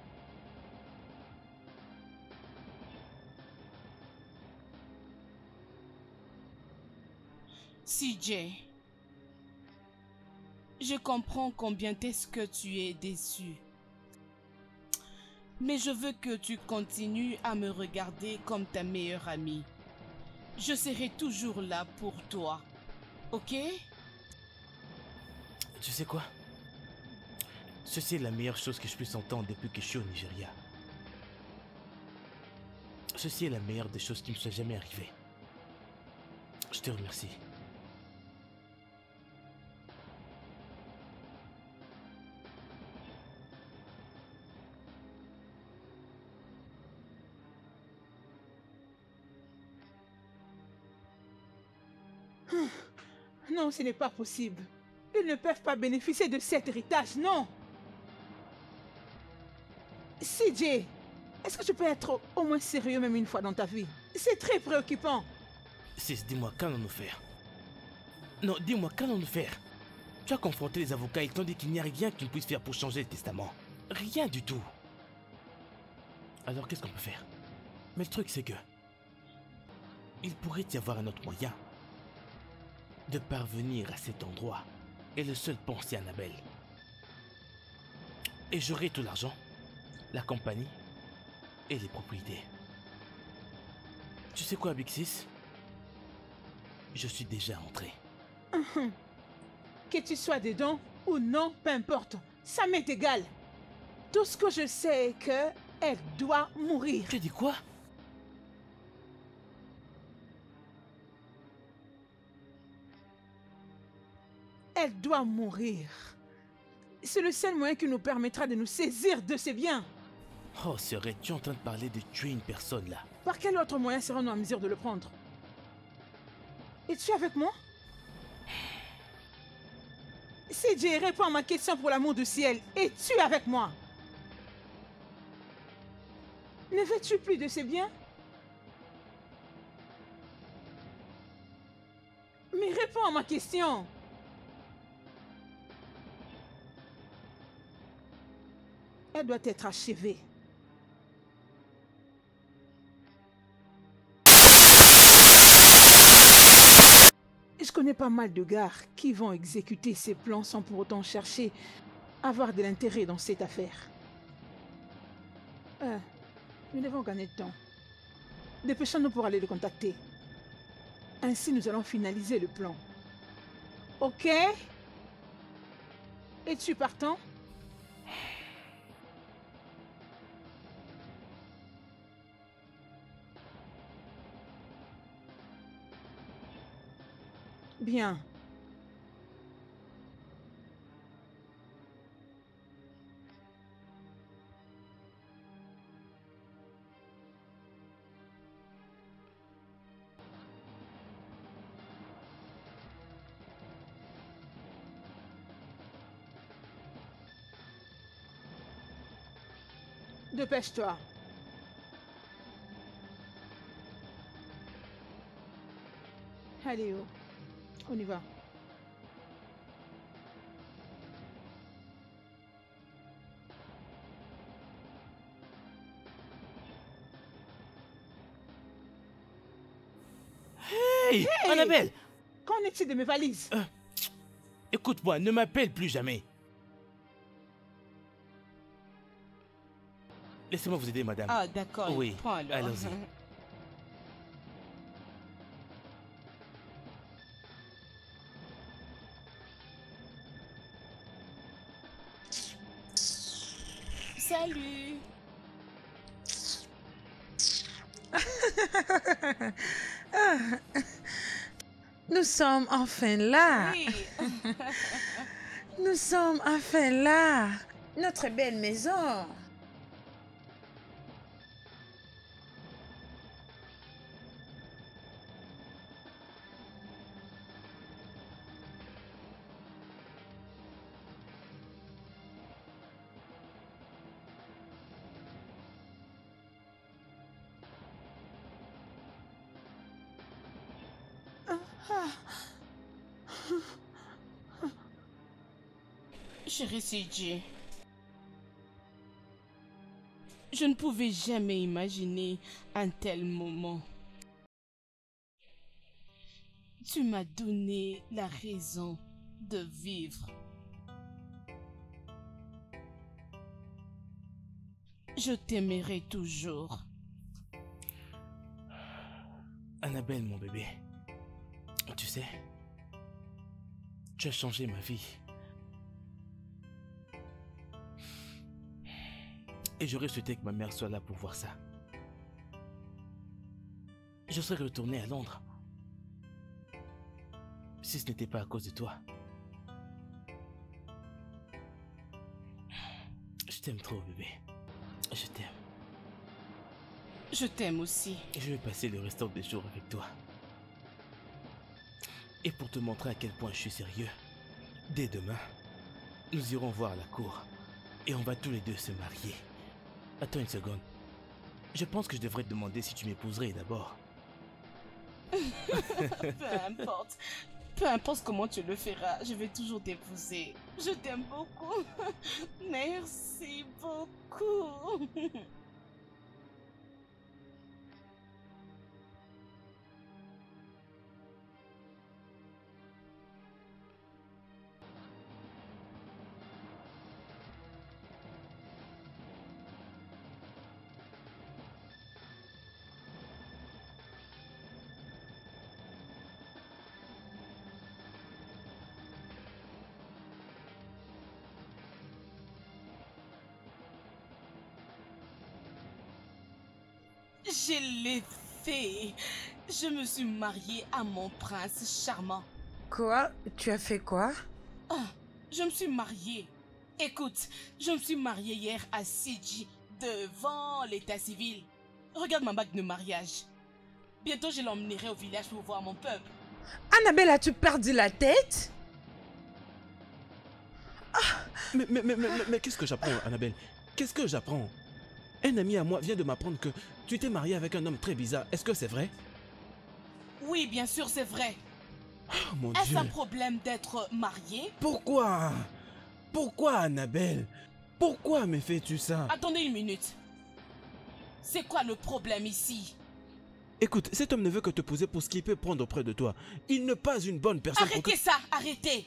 C J, je comprends combien est-ce que tu es déçu. Mais je veux que tu continues à me regarder comme ta meilleure amie. Je serai toujours là pour toi. Ok? Tu sais quoi? Ceci est la meilleure chose que je puisse entendre depuis que je suis au Nigeria. Ceci est la meilleure des choses qui me soit jamais arrivée. Je te remercie. Non, ce n'est pas possible. Ils ne peuvent pas bénéficier de cet héritage, non. C J, est-ce que tu peux être au moins sérieux même une fois dans ta vie? C'est très préoccupant. Sis, dis-moi, qu'allons-nous faire? Non, dis-moi, qu'allons-nous faire? Tu as confronté les avocats, ils t'ont dit qu'il n'y a rien qu'ils puissent faire pour changer le testament. Rien du tout. Alors qu'est-ce qu'on peut faire? Mais le truc c'est que... il pourrait y avoir un autre moyen de parvenir à cet endroit. Et le seul pont, c'est Annabelle. Et j'aurai tout l'argent, la compagnie et les propriétés. Tu sais quoi, Big Sis? Je suis déjà entré. Que tu sois dedans ou non, peu importe. Ça m'est égal. Tout ce que je sais est que elle doit mourir. Tu dis quoi? Elle doit mourir. C'est le seul moyen qui nous permettra de nous saisir de ses biens. Oh, serais-tu en train de parler de tuer une personne là? Par quel autre moyen serons-nous en mesure de le prendre? Es-tu avec moi? C J, réponds à ma question pour l'amour du ciel. Es-tu avec moi? Ne veux-tu plus de ses biens? Mais réponds à ma question. Elle doit être achevée. Je connais pas mal de gars qui vont exécuter ces plans sans pour autant chercher à avoir de l'intérêt dans cette affaire. Euh, nous devons gagner de temps. Dépêchons-nous pour aller le contacter. Ainsi, nous allons finaliser le plan. Ok? Es-tu partant? Bien. Dépêche-toi. Allez, oh. On y va. Hey, Hey! Annabelle! Qu'en est-il de mes valises? Euh, Écoute-moi, ne m'appelle plus jamais. Laissez-moi vous aider, madame. Ah, d'accord. Oui, Prends alors. allons-y. Salut. Nous sommes enfin là. Oui. Nous sommes enfin là. Notre belle maison. Chérie C J, je ne pouvais jamais imaginer un tel moment. Tu m'as donné la raison de vivre. Je t'aimerai toujours. Annabelle, mon bébé. Tu sais, tu as changé ma vie. Et j'aurais souhaité que ma mère soit là pour voir ça. Je serais retourné à Londres. Si ce n'était pas à cause de toi. Je t'aime trop, bébé. Je t'aime. Je t'aime aussi. Je vais passer le restant des jours avec toi. Et pour te montrer à quel point je suis sérieux, dès demain, nous irons voir la cour. Et on va tous les deux se marier. Attends une seconde. Je pense que je devrais te demander si tu m'épouserais d'abord. Peu importe. Peu importe comment tu le feras, je vais toujours t'épouser. Je t'aime beaucoup. Merci beaucoup. Je l'ai fait. Je me suis mariée à mon prince charmant. Quoi? Tu as fait quoi? Ah, je me suis mariée. Écoute, je me suis mariée hier à Sidi devant l'état civil. Regarde ma bague de mariage. Bientôt, je l'emmènerai au village pour voir mon peuple. Annabelle, as-tu perdu la tête? Mais, mais, mais, mais, mais, mais qu'est-ce que j'apprends, Annabelle? Qu'est-ce que j'apprends? Un ami à moi vient de m'apprendre que tu t'es marié avec un homme très bizarre. Est-ce que c'est vrai? Oui, bien sûr, c'est vrai. Oh mon Est-ce Dieu. un problème d'être marié? Pourquoi? Pourquoi, Annabelle? Pourquoi me fais-tu ça? Attendez une minute. C'est quoi le problème ici? Écoute, cet homme ne veut que te poser pour ce qu'il peut prendre auprès de toi. Il n'est pas une bonne personne pour Arrêtez que... ça, arrêtez.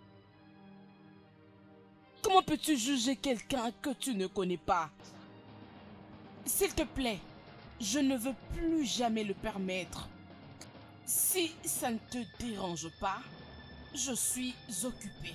Comment peux-tu juger quelqu'un que tu ne connais pas? S'il te plaît, je ne veux plus jamais le permettre. Si ça ne te dérange pas, je suis occupée.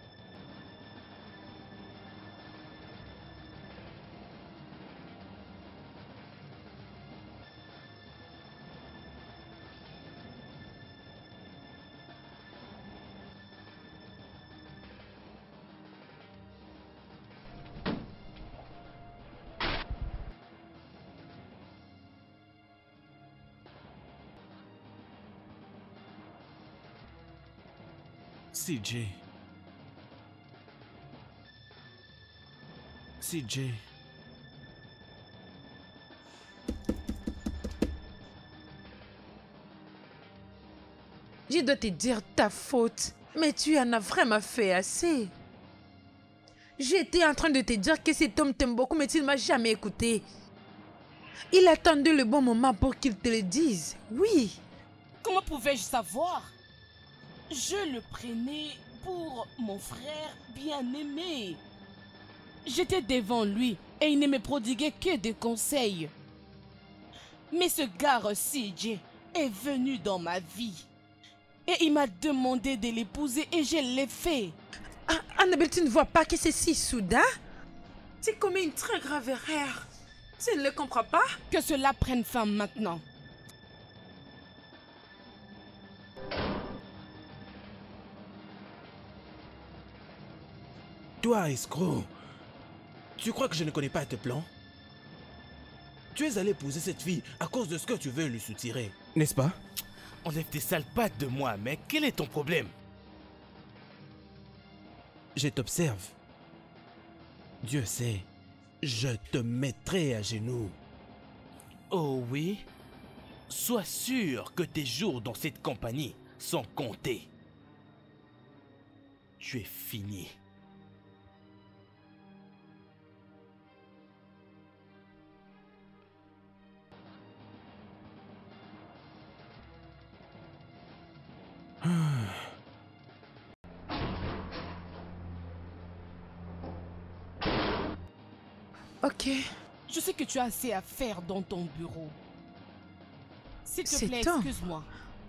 C J. C J. Je dois te dire ta faute, mais tu en as vraiment fait assez. J'étais en train de te dire que cet homme t'aime beaucoup, mais il ne m'a jamais écouté. Il attendait le bon moment pour qu'il te le dise. Oui. Comment pouvais-je savoir? Je le prenais pour mon frère bien-aimé. J'étais devant lui et il ne me prodiguait que des conseils. Mais ce gars C J est venu dans ma vie. Et il m'a demandé de l'épouser et je l'ai fait. Ah, Annabelle, tu ne vois pas que c'est si soudain? Tu commets une très grave erreur. Tu ne le comprends pas? Que cela prenne fin maintenant. Toi, escroc, tu crois que je ne connais pas tes plans? Tu es allé épouser cette fille à cause de ce que tu veux lui soutirer, n'est-ce pas? Enlève tes sales pattes de moi, mec. Quel est ton problème? Je t'observe. Dieu sait, je te mettrai à genoux. Oh oui? Sois sûr que tes jours dans cette compagnie sont comptés. Tu es fini. Ok. Je sais que tu as assez à faire dans ton bureau. S'il te C'est plaît, temps. excuse-moi.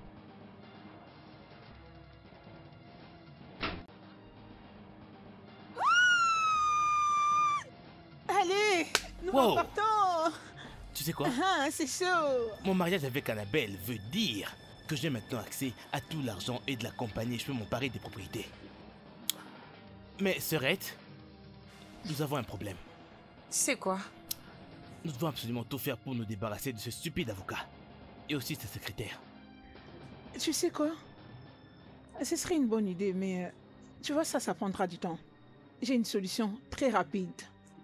Allez, nous Wow. repartons. Tu sais quoi? Ah, c'est chaud. Mon mariage avec Annabelle veut dire que j'ai maintenant accès à tout l'argent et de la compagnie. Je peux m'emparer des propriétés. Mais, Sœurette, nous avons un problème. C'est quoi? Nous devons absolument tout faire pour nous débarrasser de ce stupide avocat. Et aussi sa secrétaire. Tu sais quoi? Ce serait une bonne idée, mais euh, tu vois, ça, ça prendra du temps. J'ai une solution très rapide.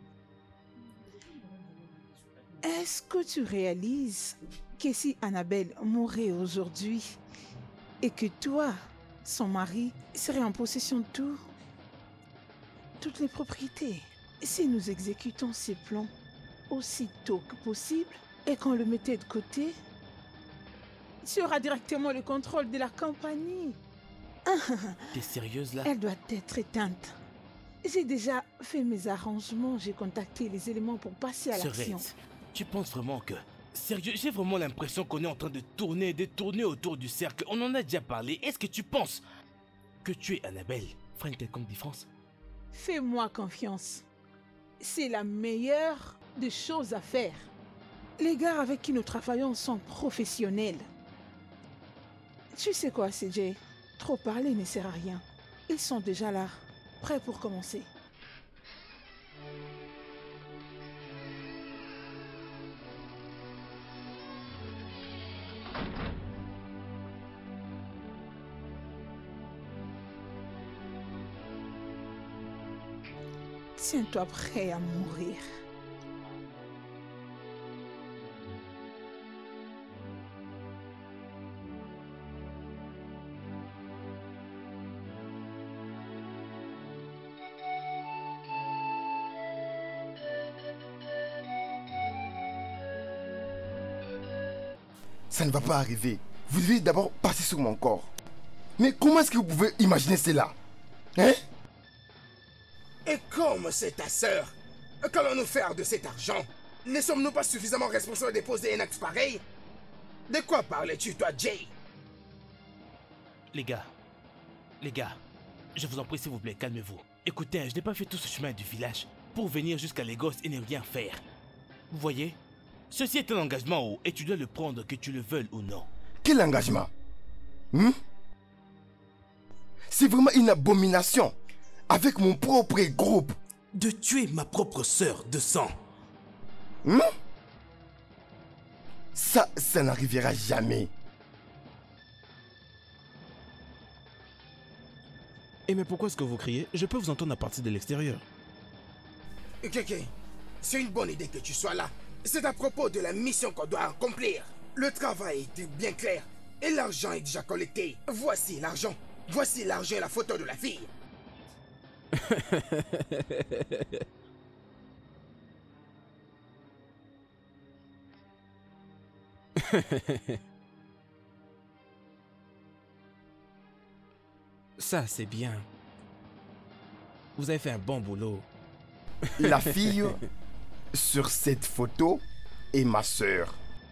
Est-ce que tu réalises que si Annabelle mourait aujourd'hui et que toi, son mari, serait en possession de tout, toutes les propriétés, si nous exécutons ces plans aussitôt que possible et qu'on le mettait de côté, tu auras directement le contrôle de la compagnie. T'es sérieuse là? Elle doit être éteinte. J'ai déjà fait mes arrangements, j'ai contacté les éléments pour passer à l'action. Sœurette, tu penses vraiment que... Sérieux, j'ai vraiment l'impression qu'on est en train de tourner, de tourner autour du cercle. On en a déjà parlé. Est-ce que tu penses que tu es Annabelle fera une quelconque différence? Fais-moi confiance. C'est la meilleure des choses à faire. Les gars avec qui nous travaillons sont professionnels. Tu sais quoi, C J? Trop parler ne sert à rien. Ils sont déjà là, prêts pour commencer. Tiens-toi prêt à mourir. Ça ne va pas arriver. Vous devez d'abord passer sur mon corps. Mais comment est-ce que vous pouvez imaginer cela? Hein? Et comme c'est ta sœur, qu'allons-nous faire de cet argent? Ne sommes-nous pas suffisamment responsables de poser un acte pareil? De quoi parlais-tu, toi, Jay? Les gars, les gars, je vous en prie s'il vous plaît, calmez-vous. Écoutez, je n'ai pas fait tout ce chemin du village pour venir jusqu'à Lagos et ne rien faire. Vous voyez? Ceci est un engagement haut et tu dois le prendre que tu le veuilles ou non. Quel engagement? Hmm? C'est vraiment une abomination. Avec mon propre groupe. De tuer ma propre sœur de sang. Hmm? Ça, ça n'arrivera jamais. Et mais pourquoi est-ce que vous criez? Je peux vous entendre à partir de l'extérieur. Ok, c'est une bonne idée que tu sois là. C'est à propos de la mission qu'on doit accomplir. Le travail était bien clair. Et l'argent est déjà collecté. Voici l'argent. Voici l'argent et la photo de la fille. Ça, c'est bien. Vous avez fait un bon boulot. La fille sur cette photo est ma sœur.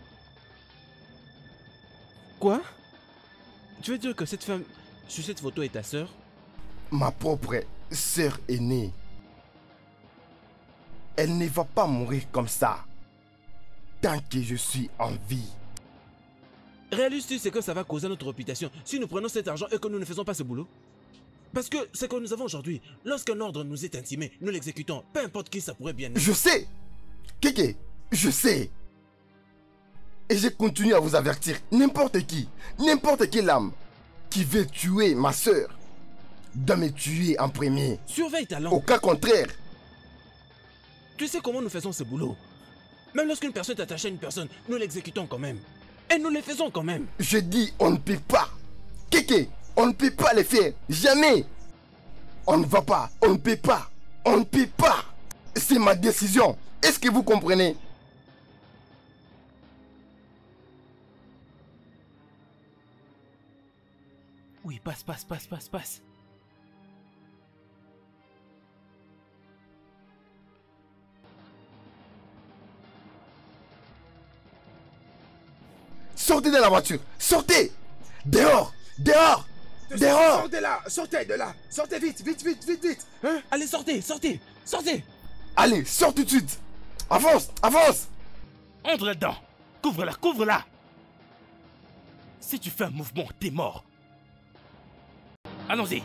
Quoi? Tu veux dire que cette femme sur cette photo est ta sœur? Ma propre sœur aînée. Elle ne va pas mourir comme ça. Tant que je suis en vie. Réalises-tu ce que ça va causer à notre réputation si nous prenons cet argent et que nous ne faisons pas ce boulot? Parce que ce que nous avons aujourd'hui, lorsqu'un ordre nous est intimé, nous l'exécutons, peu importe qui ça pourrait bien être. Je sais! Kéké, je sais! Et je continue à vous avertir, n'importe qui, n'importe quelle âme qui veut tuer ma soeur, doit me tuer en premier. Surveille ta langue. Au cas contraire. Tu sais comment nous faisons ce boulot? Même lorsqu'une personne est attachée à une personne, nous l'exécutons quand même. Et nous les faisons quand même. Je dis, on ne peut pas. Kéké, on ne peut pas les faire. Jamais. On ne va pas. On ne peut pas. On ne peut pas. C'est ma décision. Est-ce que vous comprenez? Oui, passe, passe, passe, passe, passe. Sortez de la voiture. Sortez. Dehors. Dehors. Dehors. Sortez là. Sortez de là. Sortez vite, vite, vite, vite, vite. Hein? Allez, sortez, sortez, sortez. Allez, sors tout de suite. Avance, avance. Entre là-dedans. Couvre-la, couvre-la. Si tu fais un mouvement, t'es mort. Allons-y.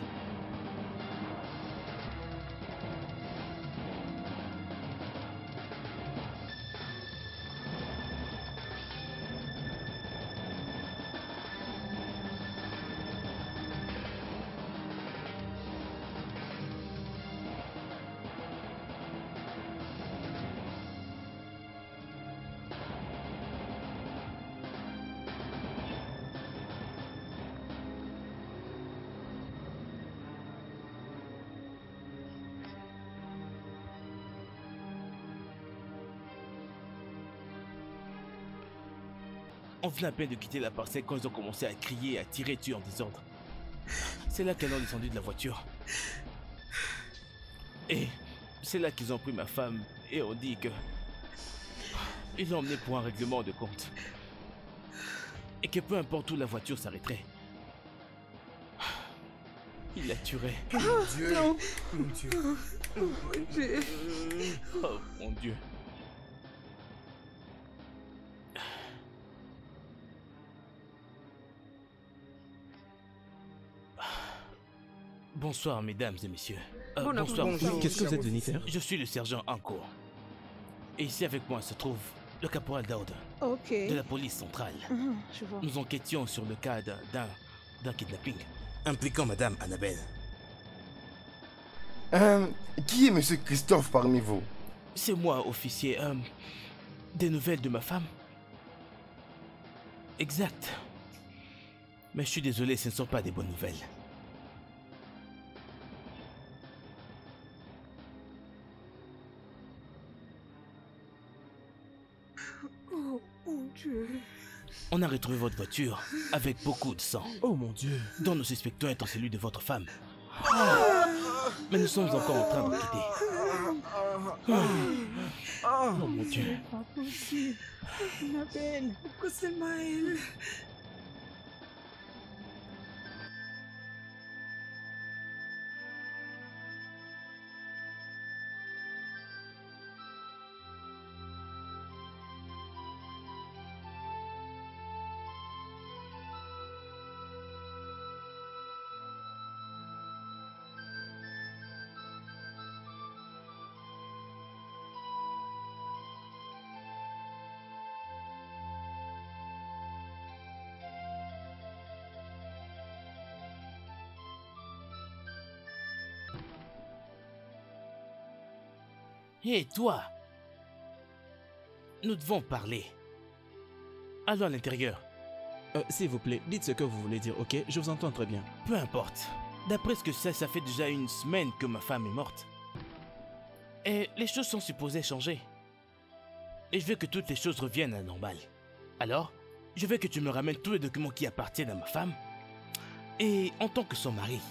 On venait à peine de quitter la parcelle quand ils ont commencé à crier et à tirer dessus en désordre. C'est là qu'elles ont descendu de la voiture. Et c'est là qu'ils ont pris ma femme et ont dit que... Ils l'ont emmenée pour un règlement de compte. Et que peu importe où la voiture s'arrêterait, il la tuerait. Mon Dieu. Non. Mon Dieu. Oh mon Dieu. Oh mon Dieu. Bonsoir, mesdames et messieurs. Euh, Bon bonsoir. après-midi. Qu'est-ce que vous êtes venu faire? Je suis le sergent Anko. Et ici avec moi se trouve le caporal Daoud Ok. de la police centrale. Mhm, je vois. Nous enquêtions sur le cas d'un d'un kidnapping. Impliquant Madame Annabelle. Euh, qui est Monsieur Christophe parmi vous? C'est moi, officier. Euh, des nouvelles de ma femme? Exact. Mais je suis désolé, ce ne sont pas des bonnes nouvelles. Oh mon Dieu. On a retrouvé votre voiture avec beaucoup de sang, Oh mon Dieu. dont nous suspectons être celui de votre femme. Mais nous sommes encore en train d'enquêter. Oh mon Dieu. C'est pas possible. Annabelle. Pourquoi seulement elle? Hé, toi! Nous devons parler. Allons à l'intérieur. Euh, S'il vous plaît, dites ce que vous voulez dire, ok? Je vous entends très bien. Peu importe. D'après ce que c'est, ça fait déjà une semaine que ma femme est morte. Et les choses sont supposées changer. Et je veux que toutes les choses reviennent à la normale. Alors, je veux que tu me ramènes tous les documents qui appartiennent à ma femme. Et en tant que son mari,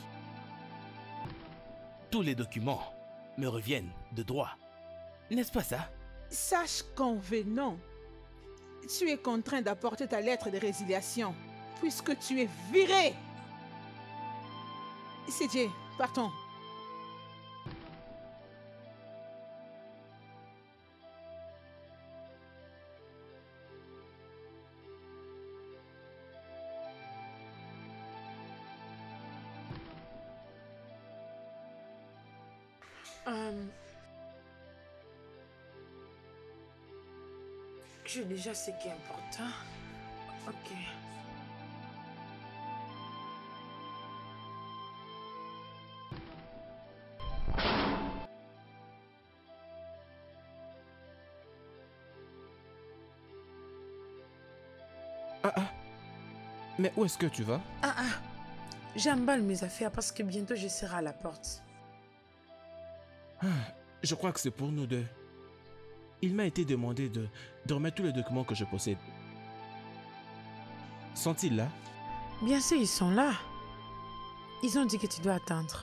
tous les documents me reviennent de droit. N'est-ce pas ça? Sache qu'en venant, tu es contraint d'apporter ta lettre de résiliation, puisque tu es viré. C J, partons. Euh... J'ai déjà ce qui est important. Ok. Ah ah. Mais où est-ce que tu vas? Ah ah. J'emballe mes affaires parce que bientôt je serai à la porte. Ah, je crois que c'est pour nous deux. Il m'a été demandé de, de remettre tous les documents que je possède. Sont-ils là? Bien sûr, ils sont là. Ils ont dit que tu dois attendre.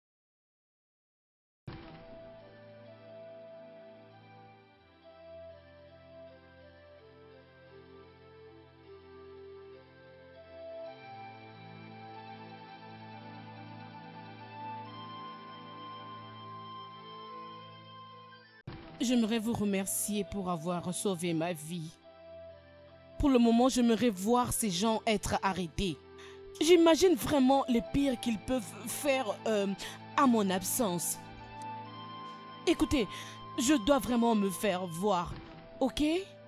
J'aimerais vous remercier pour avoir sauvé ma vie. Pour le moment, j'aimerais voir ces gens être arrêtés. J'imagine vraiment le pire qu'ils peuvent faire euh, à mon absence. Écoutez, je dois vraiment me faire voir, ok?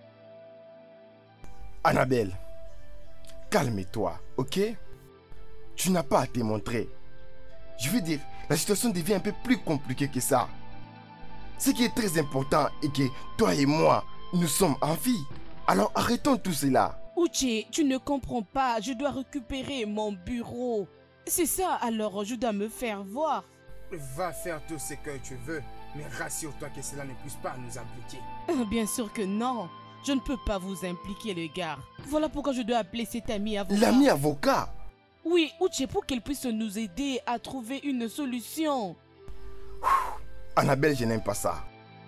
Annabelle, calme-toi, ok? Tu n'as pas à te montrer. Je veux dire, la situation devient un peu plus compliquée que ça. Ce qui est très important est que toi et moi, nous sommes en vie. Alors arrêtons tout cela. Uche, tu ne comprends pas. Je dois récupérer mon bureau. C'est ça, alors je dois me faire voir. Va faire tout ce que tu veux, mais rassure-toi que cela ne puisse pas nous impliquer. Bien sûr que non. Je ne peux pas vous impliquer, les gars. Voilà pourquoi je dois appeler cet ami avocat. L'ami avocat? Oui, Uche, pour qu'elle puisse nous aider à trouver une solution. Annabelle, je n'aime pas ça.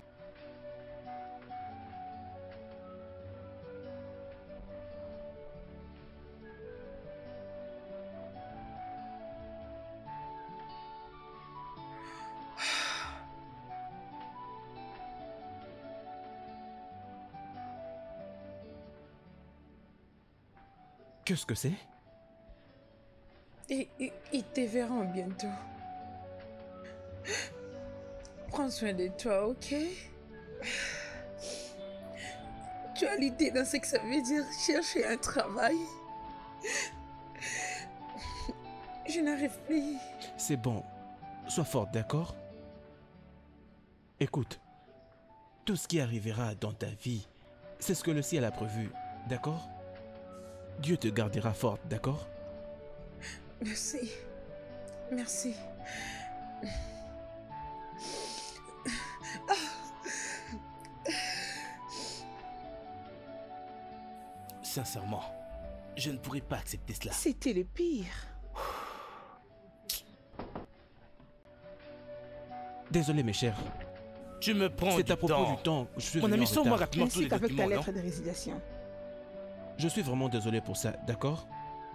Qu'est-ce que c'est? Et, et ils te verront bientôt. Prends soin de toi, ok? Tu as l'idée dans ce que ça veut dire chercher un travail? Je n'arrive plus. C'est bon. Sois forte, d'accord? Écoute, tout ce qui arrivera dans ta vie, c'est ce que le ciel a prévu, d'accord? Dieu te gardera forte, d'accord? Merci. Merci. Sincèrement, je ne pourrais pas accepter cela. C'était le pire. Désolé, mes chers. Tu me prends C'est du à propos temps. du temps. Je suis Mon venu ami, en sors-moi retard. rapidement tous Ainsi les qu'avec documents, ta non? lettre de résiliation. Je suis vraiment désolé pour ça, d'accord?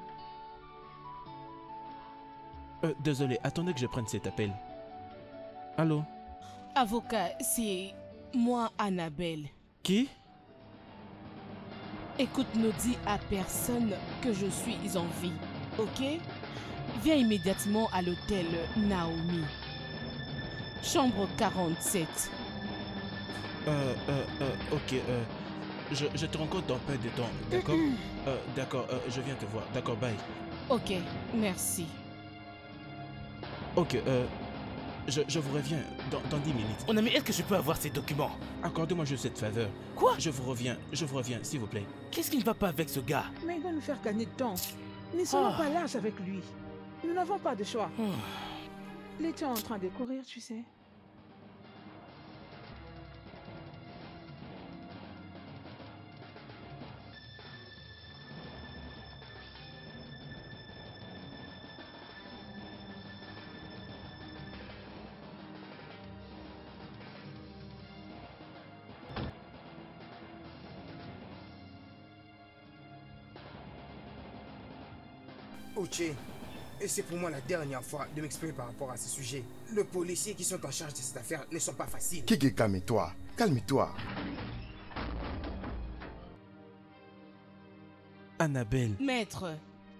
Euh, désolé, attendez que je prenne cet appel. Allô? Avocat, c'est moi, Annabelle. Qui? Écoute, ne dis à personne que je suis en vie, ok? Viens immédiatement à l'hôtel Naomi. Chambre quarante-sept. Euh, euh, euh, ok, euh, je, je te rencontre dans peu de temps, d'accord? euh, d'accord, euh, je viens te voir, d'accord, bye. Ok, merci. Ok, euh, je, je vous reviens dans, dans dix minutes. Mon ami, est-ce que je peux avoir ces documents? Accordez-moi juste cette faveur. Quoi? Je vous reviens, je vous reviens, s'il vous plaît. Qu'est-ce qui ne va pas avec ce gars? Mais il va nous faire gagner de temps. Nous ne serons Ah. pas larges avec lui. Nous n'avons pas de choix. Hmm. L'été est en train de courir, tu sais. Uche, et c'est pour moi la dernière fois de m'exprimer par rapport à ce sujet. Les policiers qui sont en charge de cette affaire ne sont pas faciles. Kiki, calme-toi. Calme-toi. Annabelle. Maître.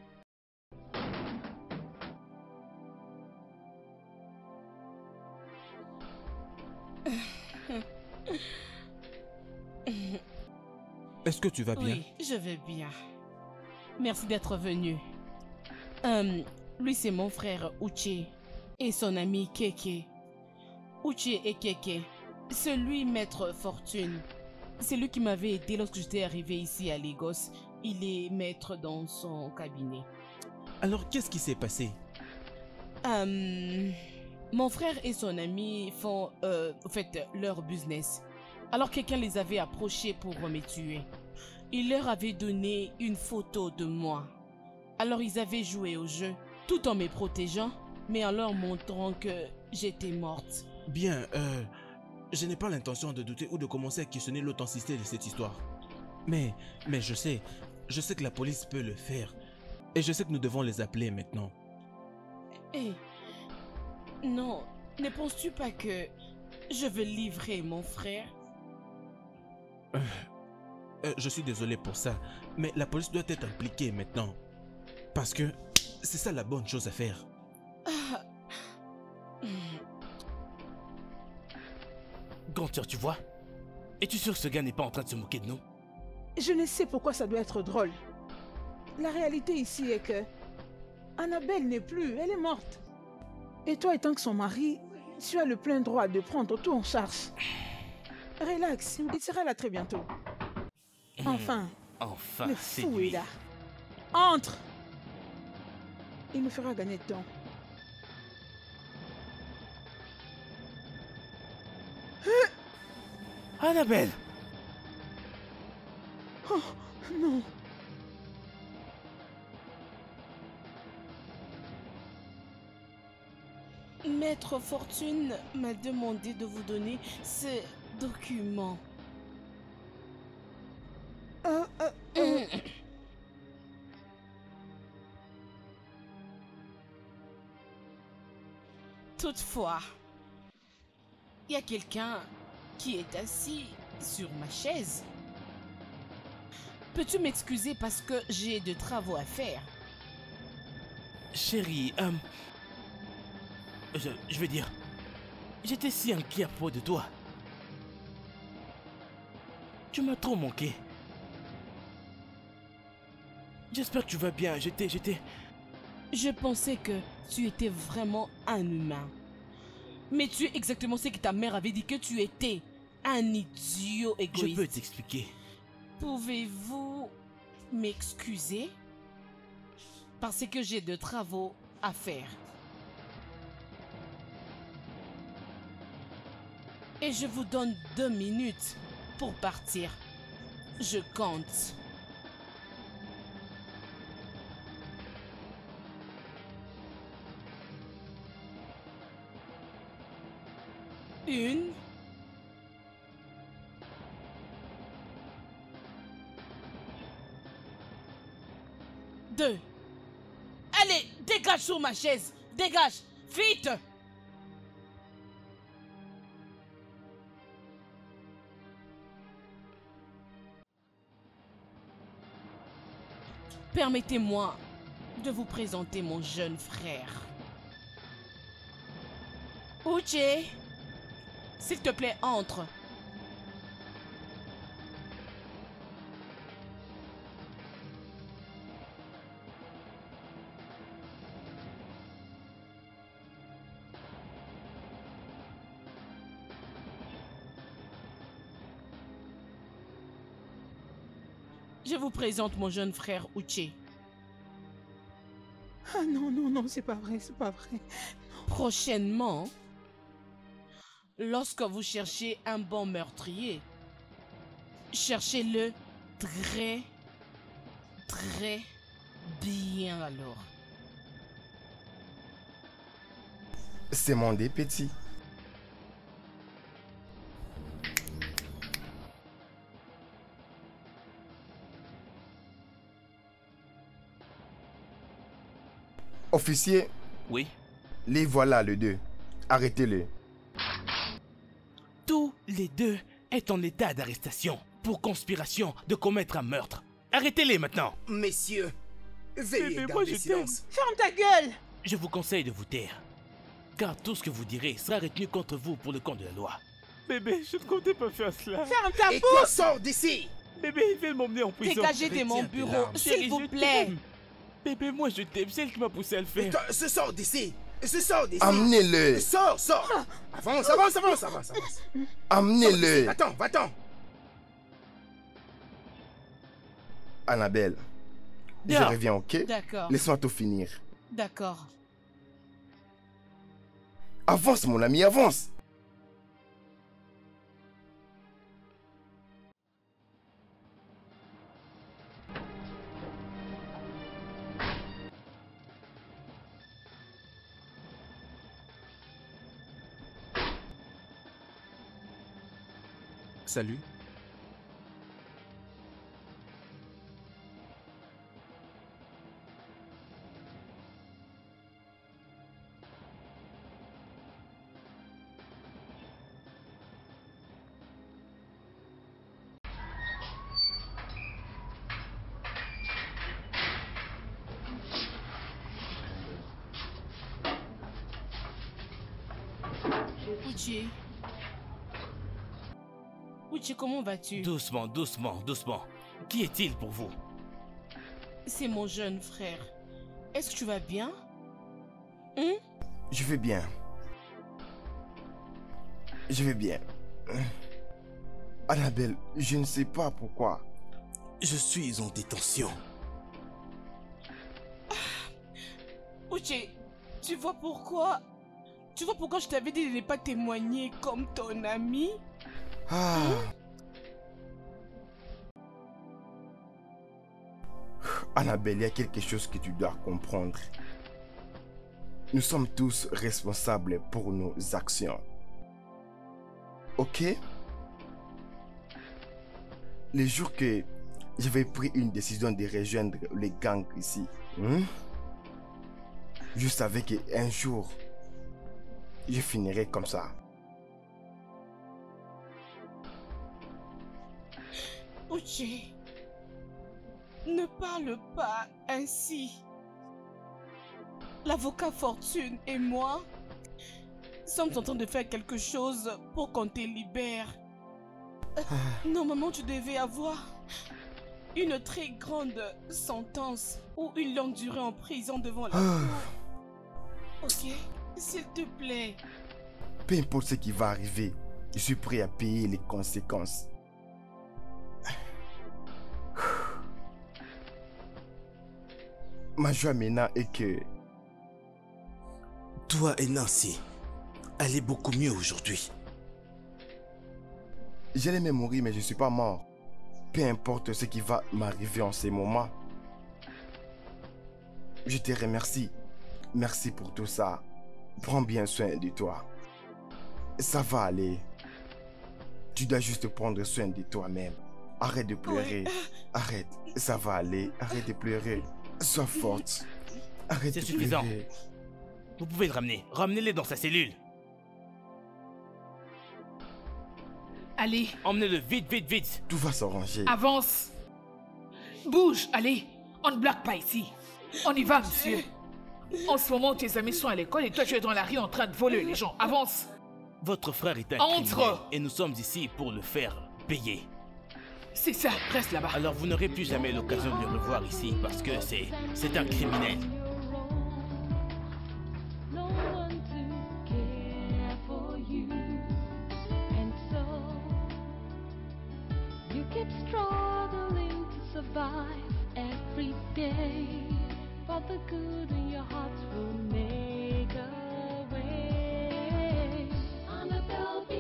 Est-ce que tu vas bien? Oui, je vais bien. Merci d'être venu. Euh, lui, c'est mon frère Uche et son ami Keke. Uche et Keke, c'est lui, Maître Fortune. C'est lui qui m'avait aidé lorsque j'étais arrivé ici à Lagos. Il est maître dans son cabinet. Alors, qu'est-ce qui s'est passé? Euh, mon frère et son ami font, euh, en fait, leur business. Alors quelqu'un les avait approchés pour me tuer. Il leur avait donné une photo de moi. Alors ils avaient joué au jeu, tout en me protégeant, mais en leur montrant que j'étais morte. Bien, euh... je n'ai pas l'intention de douter ou de commencer à questionner l'authenticité de cette histoire. Mais, mais je sais, je sais que la police peut le faire. Et je sais que nous devons les appeler maintenant. Eh, non, ne penses-tu pas que je veux livrer mon frère? Euh, euh, je suis désolé pour ça, mais la police doit être impliquée maintenant. Parce que c'est ça la bonne chose à faire. Ah. Gunther, tu vois? Es-tu sûr que ce gars n'est pas en train de se moquer de nous? Je ne sais pourquoi ça doit être drôle. La réalité ici est que Annabelle n'est plus, elle est morte. Et toi, étant que son mari, tu as le plein droit de prendre tout en charge. Relax, il sera là très bientôt. Enfin, Enfin, le c'est fou lui. est là. Entre! Il me fera gagner de temps. Annabelle! Oh, non. Maître Fortune m'a demandé de vous donner ce document. Euh, euh, euh. Toutefois, il y a quelqu'un qui est assis sur ma chaise. Peux-tu m'excuser parce que j'ai de travaux à faire? Chérie, euh... Je, je veux dire... J'étais si inquiet à propos de toi. Tu m'as trop manqué. J'espère que tu vas bien. J'étais... J'étais... Je pensais que tu étais vraiment un humain. Mais tu es exactement ce que ta mère avait dit que tu étais. Un idiot égoïste. Je peux t'expliquer. Pouvez-vous m'excuser? Parce que j'ai de travaux à faire. Et je vous donne deux minutes pour partir. Je compte. Une. Deux. Allez, dégage sur ma chaise. Dégage. Vite. Permettez-moi de vous présenter mon jeune frère. Uche, s'il te plaît, entre. Je vous présente mon jeune frère Uche. Ah non, non, non, c'est pas vrai, c'est pas vrai. Prochainement, lorsque vous cherchez un bon meurtrier, cherchez-le très, très bien alors. C'est mon dé, petit. Officier. Oui. Les voilà, les deux. Arrêtez-les. Tous les deux est en état d'arrestation pour conspiration de commettre un meurtre. Arrêtez-les maintenant. Messieurs, veuillez Bébé, garder moi, je silence. Ferme ta gueule! Je vous conseille de vous taire, car tout ce que vous direz sera retenu contre vous pour le compte de la loi. Bébé, je ne comptais pas faire cela. Ferme ta Et bouche! toi, sors d'ici! Bébé, il veut m'emmener en prison. Dégagez de mon Retiens tes bureau, larmes. s'il Chérie, vous je plaît. t'aime. Bébé, moi je t'aime, c'est elle qui m'a poussé à le Et faire. toi, se sors d'ici! Se sors d'ici! Amenez-le. Sors, sors! Avance, avance, avance, avance, avance! Amenez-le. Va-t'en, va-t'en! Annabelle. Je Bien. reviens, ok? D'accord, Laisse-moi tout finir. d'accord. Avance, mon ami, avance. Salut. Uche. Uche, comment vas-tu? Doucement, doucement, doucement. Qui est-il pour vous? C'est mon jeune frère. Est-ce que tu vas bien? Hein? Je vais bien. Je vais bien. Annabelle, je ne sais pas pourquoi. Je suis en détention. Uche, tu vois pourquoi? Tu vois pourquoi je t'avais dit de ne pas témoigner comme ton ami? Ah. Annabelle, il y a quelque chose que tu dois comprendre. Nous sommes tous responsables pour nos actions. Ok? Le jour que j'avais pris une décision de rejoindre les gangs ici, hein, je savais qu'un jour, je finirais comme ça. Uche, ne parle pas ainsi. L'avocat Fortune et moi sommes en train de faire quelque chose pour qu'on te libère. Euh, Normalement, tu devais avoir une très grande sentence ou une longue durée en prison devant la cour. Ok, s'il te plaît. Peu importe ce qui va arriver, je suis prêt à payer les conséquences. Ma joie maintenant est que... Toi et Nancy, allez beaucoup mieux aujourd'hui. J'allais même mourir, mais je ne suis pas mort. Peu importe ce qui va m'arriver en ces moments. Je te remercie. Merci pour tout ça. Prends bien soin de toi. Ça va aller. Tu dois juste prendre soin de toi-même. Arrête de pleurer. Oui. Arrête. Ça va aller. Arrête de pleurer. Sois forte. Arrête de C'est suffisant. pleurer. Vous pouvez le ramener. Ramenez-le dans sa cellule. Allez, Emmenez-le vite, vite, vite. Tout va s'arranger. avance. Bouge, allez. On ne blague pas ici. On y va, monsieur. En ce moment, tes amis sont à l'école et toi, tu es dans la rue en train de voler les gens. Avance. Votre frère est un Entre. criminel et nous sommes ici pour le faire payer. C'est ça, reste là-bas. Alors vous n'aurez plus jamais l'occasion de le revoir ici parce que c'est c'est un criminel. No one to care for you, and so you keep struggling to survive. every day, but the good in your heart will make a way. Annabelle, be